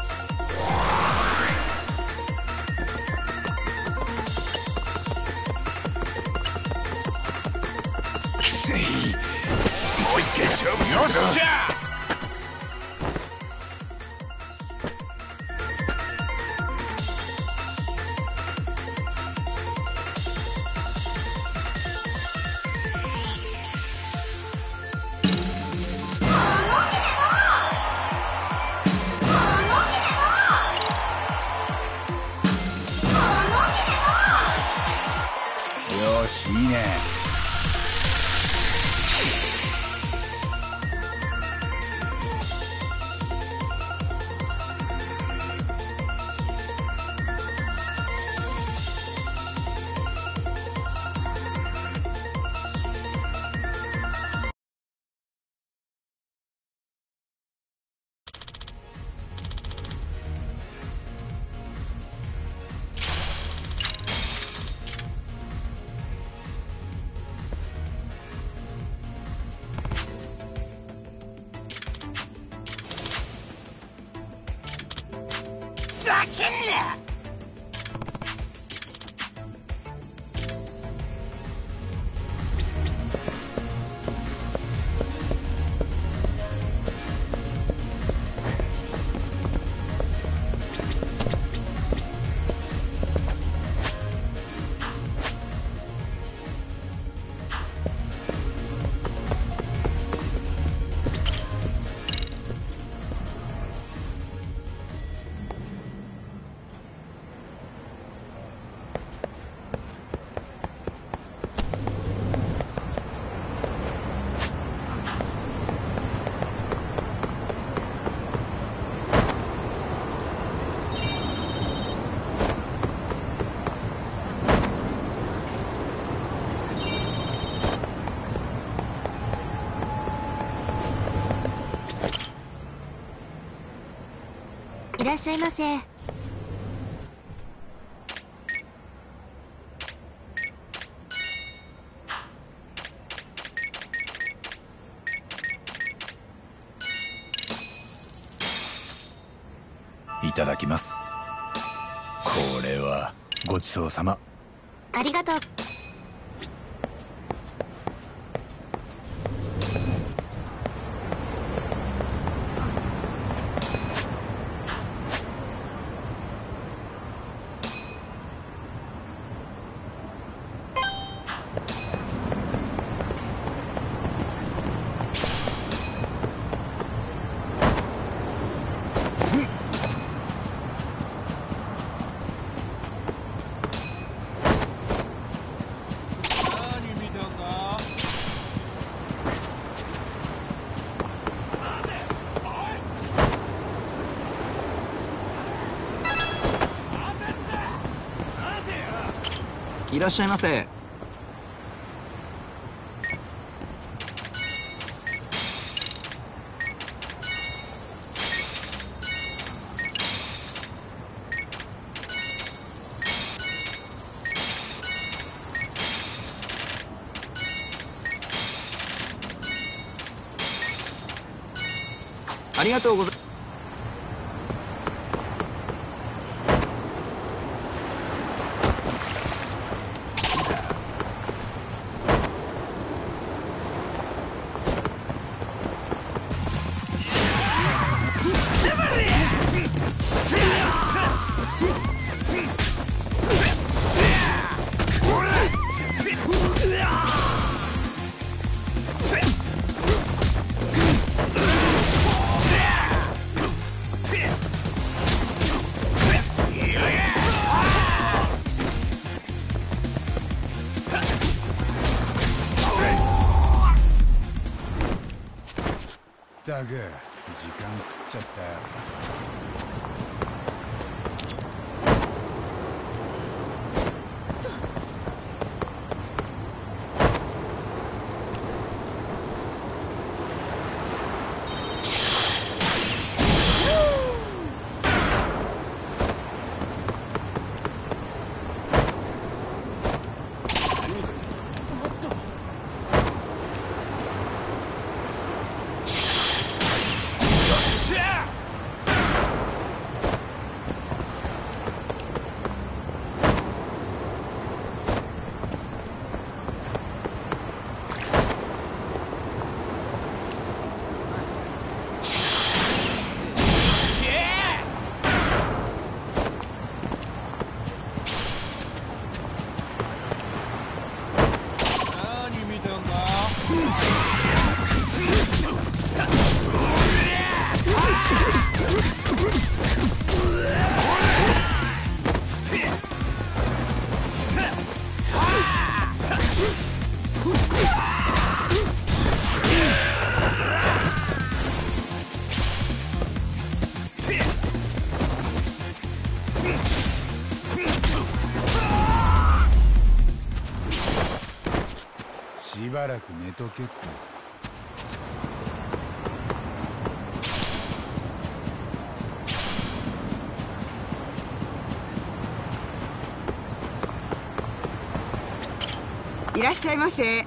きつい。もう一回勝負するぞ。よっしゃ。よし、いいね。 いらっしゃいませ。 いただきます。これはごちそうさま。 ありがとう。 いらっしゃいませ。ありがとうございます。 だが時間食っちゃったよ。しばらく寝とけって。 いらっしゃいませ。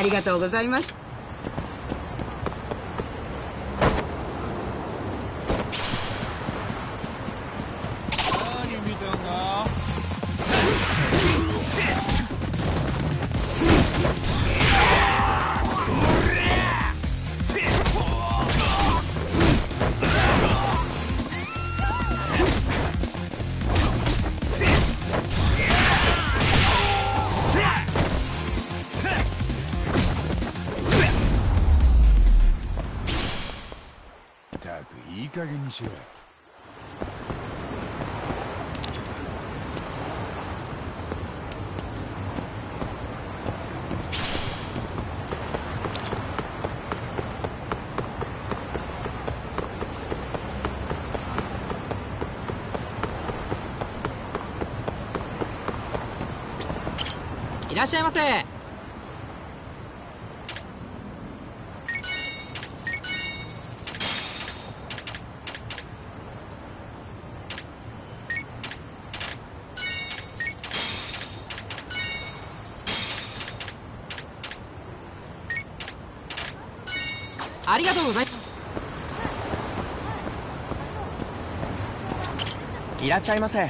りがとうございました。 何見たんだ？ いい加減にしろ。 いらっしゃいませ。ありがとうございます。 いらっしゃいませ。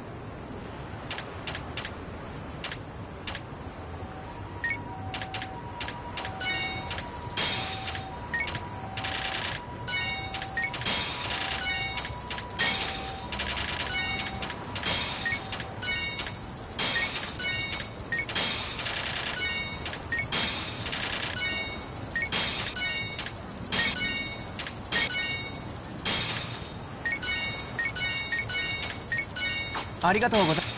ありがとうございます。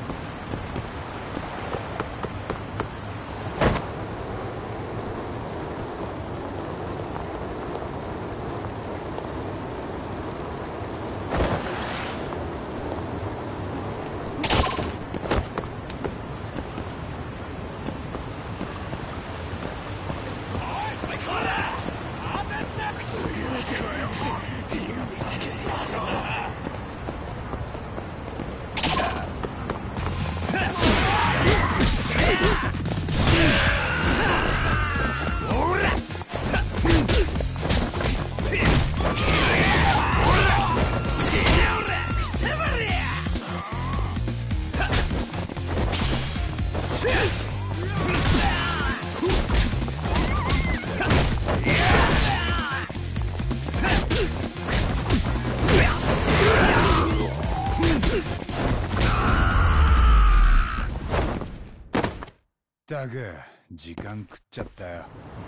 ったく時間食っちゃったよ。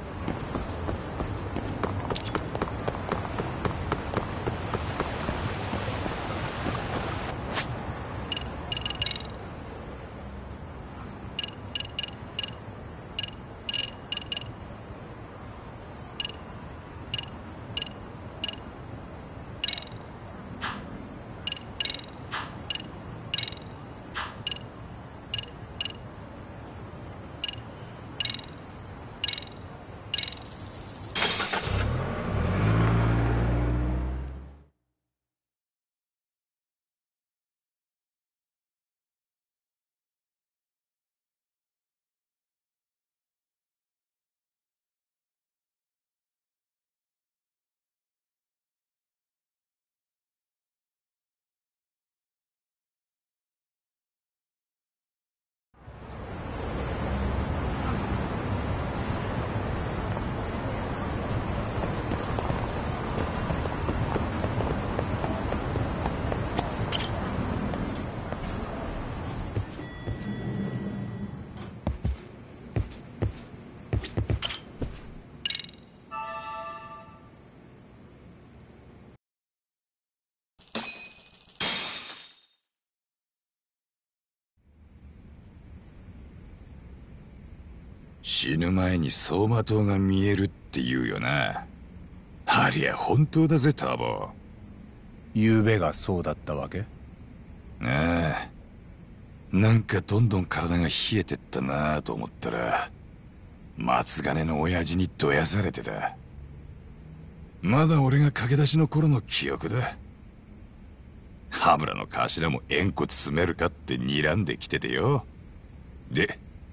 死ぬ前に走馬灯が見えるって言うよな。ありゃ本当だぜターボ。 昨べがそうだったわけ？ ああ、なんかどんどん体が冷えてったなぁと思ったら松金の親父にどやされてた。まだ俺が駆け出しの頃の記憶だ。羽村の頭も縁故詰めるかって睨んできててよ。で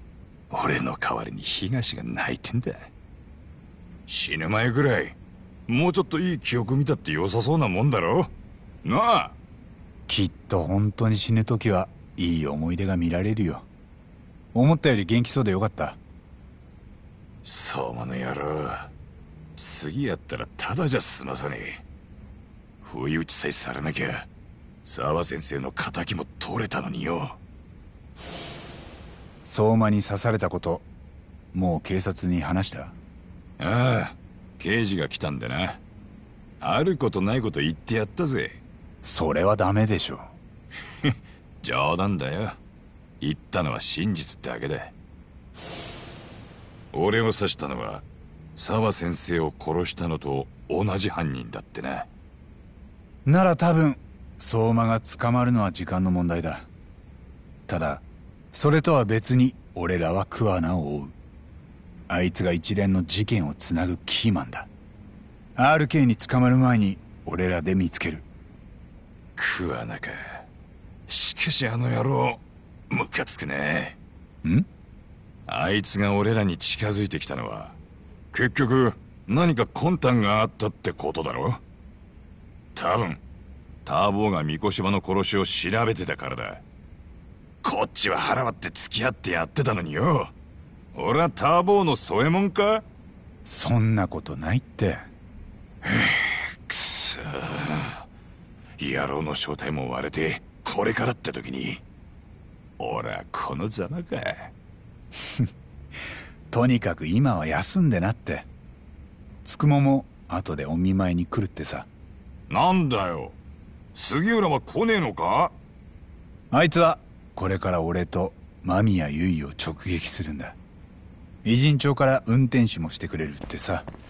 俺の代わりに東が泣いてんだ。死ぬ前ぐらいもうちょっといい記憶見たって良さそうなもんだろなあ。 きっと本当に死ぬ時はいい思い出が見られるよ。思ったより元気そうでよかった。 相馬の野郎、次やったらただじゃ済まさねえ。不意打ちさえされなきゃ沢先生の仇も取れたのによ。 相馬に刺されたこともう警察に話した？ ああ、刑事が来たんでな。あることないこと言ってやったぜ。 それはダメでしょ。 冗談だよ。言ったのは真実だけだ。俺を刺したのは沢先生を殺したのと同じ犯人だってな。 なら多分相馬が捕まるのは時間の問題だ。ただそれとは別に俺らは桑名を追う。あいつが一連の事件をつなぐキーマンだ。 アールケー に捕まる前に俺らで見つける。 桑名か。しかしあの野郎ムカつくね。 ん？ あいつが俺らに近づいてきたのは結局何か魂胆があったってことだろ。多分ターボーが三越島の殺しを調べてたからだ。こっちは腹割って付き合ってやってたのによ。俺はターボーの添えもんか？ そんなことないって。 くそー、野郎の正体も割れてこれからって時に俺はこのざまか。 とにかく今は休んでなって。つくもも後でお見舞いに来るってさ。 なんだよ、杉浦は来ねえのか？ あいつはこれから俺と間宮結衣を直撃するんだ。偉人町から運転手もしてくれるってさ。